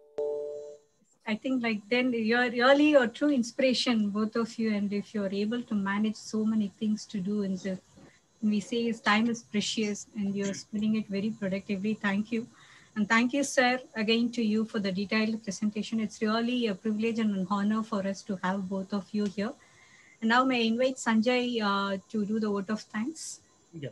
I think like then you're really a true inspiration, both of you. And if you're able to manage so many things to do in the, we say his time is precious and you're spending it very productively. Thank you. And thank you, sir, again to you for the detailed presentation. It's really a privilege and an honor for us to have both of you here. And now may I invite Sanjay uh, to do the vote of thanks. Yeah.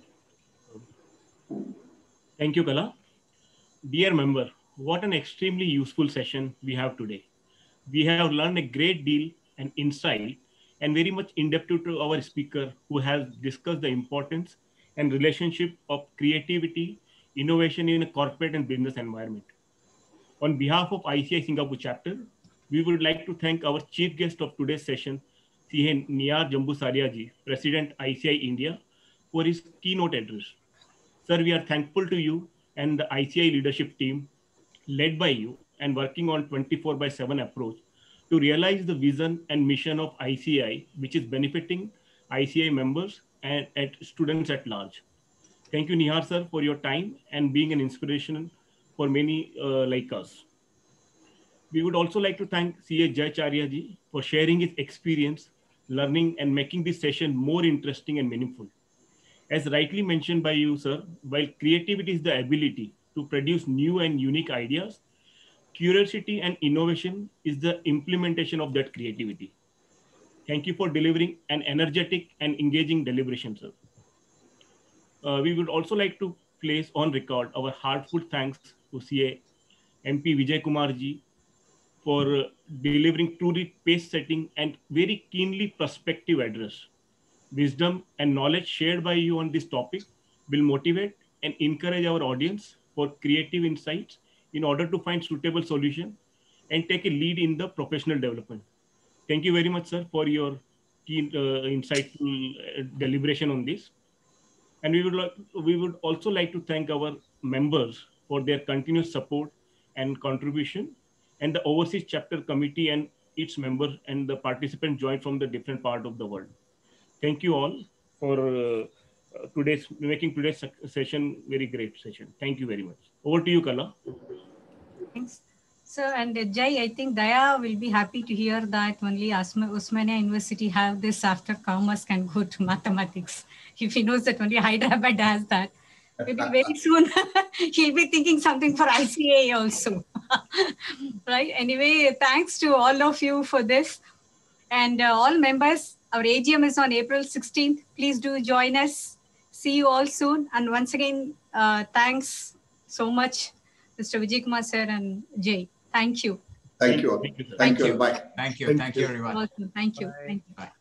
Thank you, Kala. Dear member, what an extremely useful session we have today. We have learned a great deal and insight and very much in-depth to our speaker who has discussed the importance and relationship of creativity, innovation in a corporate and business environment. On behalf of I C I Singapore chapter, we would like to thank our chief guest of today's session, C A Niyar Jambusarya-ji, President I C I India, for his keynote address. Sir, we are thankful to you and the I C I leadership team led by you and working on twenty-four by seven approach to realize the vision and mission of I C I, which is benefiting I C I members and at students at large. Thank you, Nihar sir, for your time and being an inspiration for many uh, like us. We would also like to thank C A Jayacharya ji for sharing his experience, learning and making this session more interesting and meaningful. As rightly mentioned by you, sir, while creativity is the ability to produce new and unique ideas, curiosity and innovation is the implementation of that creativity. Thank you for delivering an energetic and engaging deliberation, sir. Uh, we would also like to place on record our heartfelt thanks to C A M P Vijay Kumar ji for uh, delivering truly pace-setting and very keenly perspective address. Wisdom and knowledge shared by you on this topic will motivate and encourage our audience for creative insights in order to find suitable solution and take a lead in the professional development. Thank you very much, sir, for your keen, uh, insightful uh, deliberation on this. And we would, like, we would also like to thank our members for their continuous support and contribution, and the Overseas Chapter Committee and its members and the participants joined from the different part of the world. Thank you all for uh, today's making today's session very great session. Thank you very much. Over to you, Kala. Thanks. So, and uh, Jai, I think Daya will be happy to hear that only Asma, Osmania University have this after commerce can go to mathematics. If he knows that only Hyderabad has that, maybe very soon he'll be thinking something for I C A also. Right? Anyway, thanks to all of you for this. And uh, all members, our A G M is on April sixteenth. Please do join us. See you all soon. And once again, uh, thanks so much, Mister Vijay Kumar sir and Jay. Thank you. Thank you all. Thank you. Thank you. Thank you. Bye. Thank you. Thank Thank you. you, everyone. Thank you. Bye. Thank you. Bye.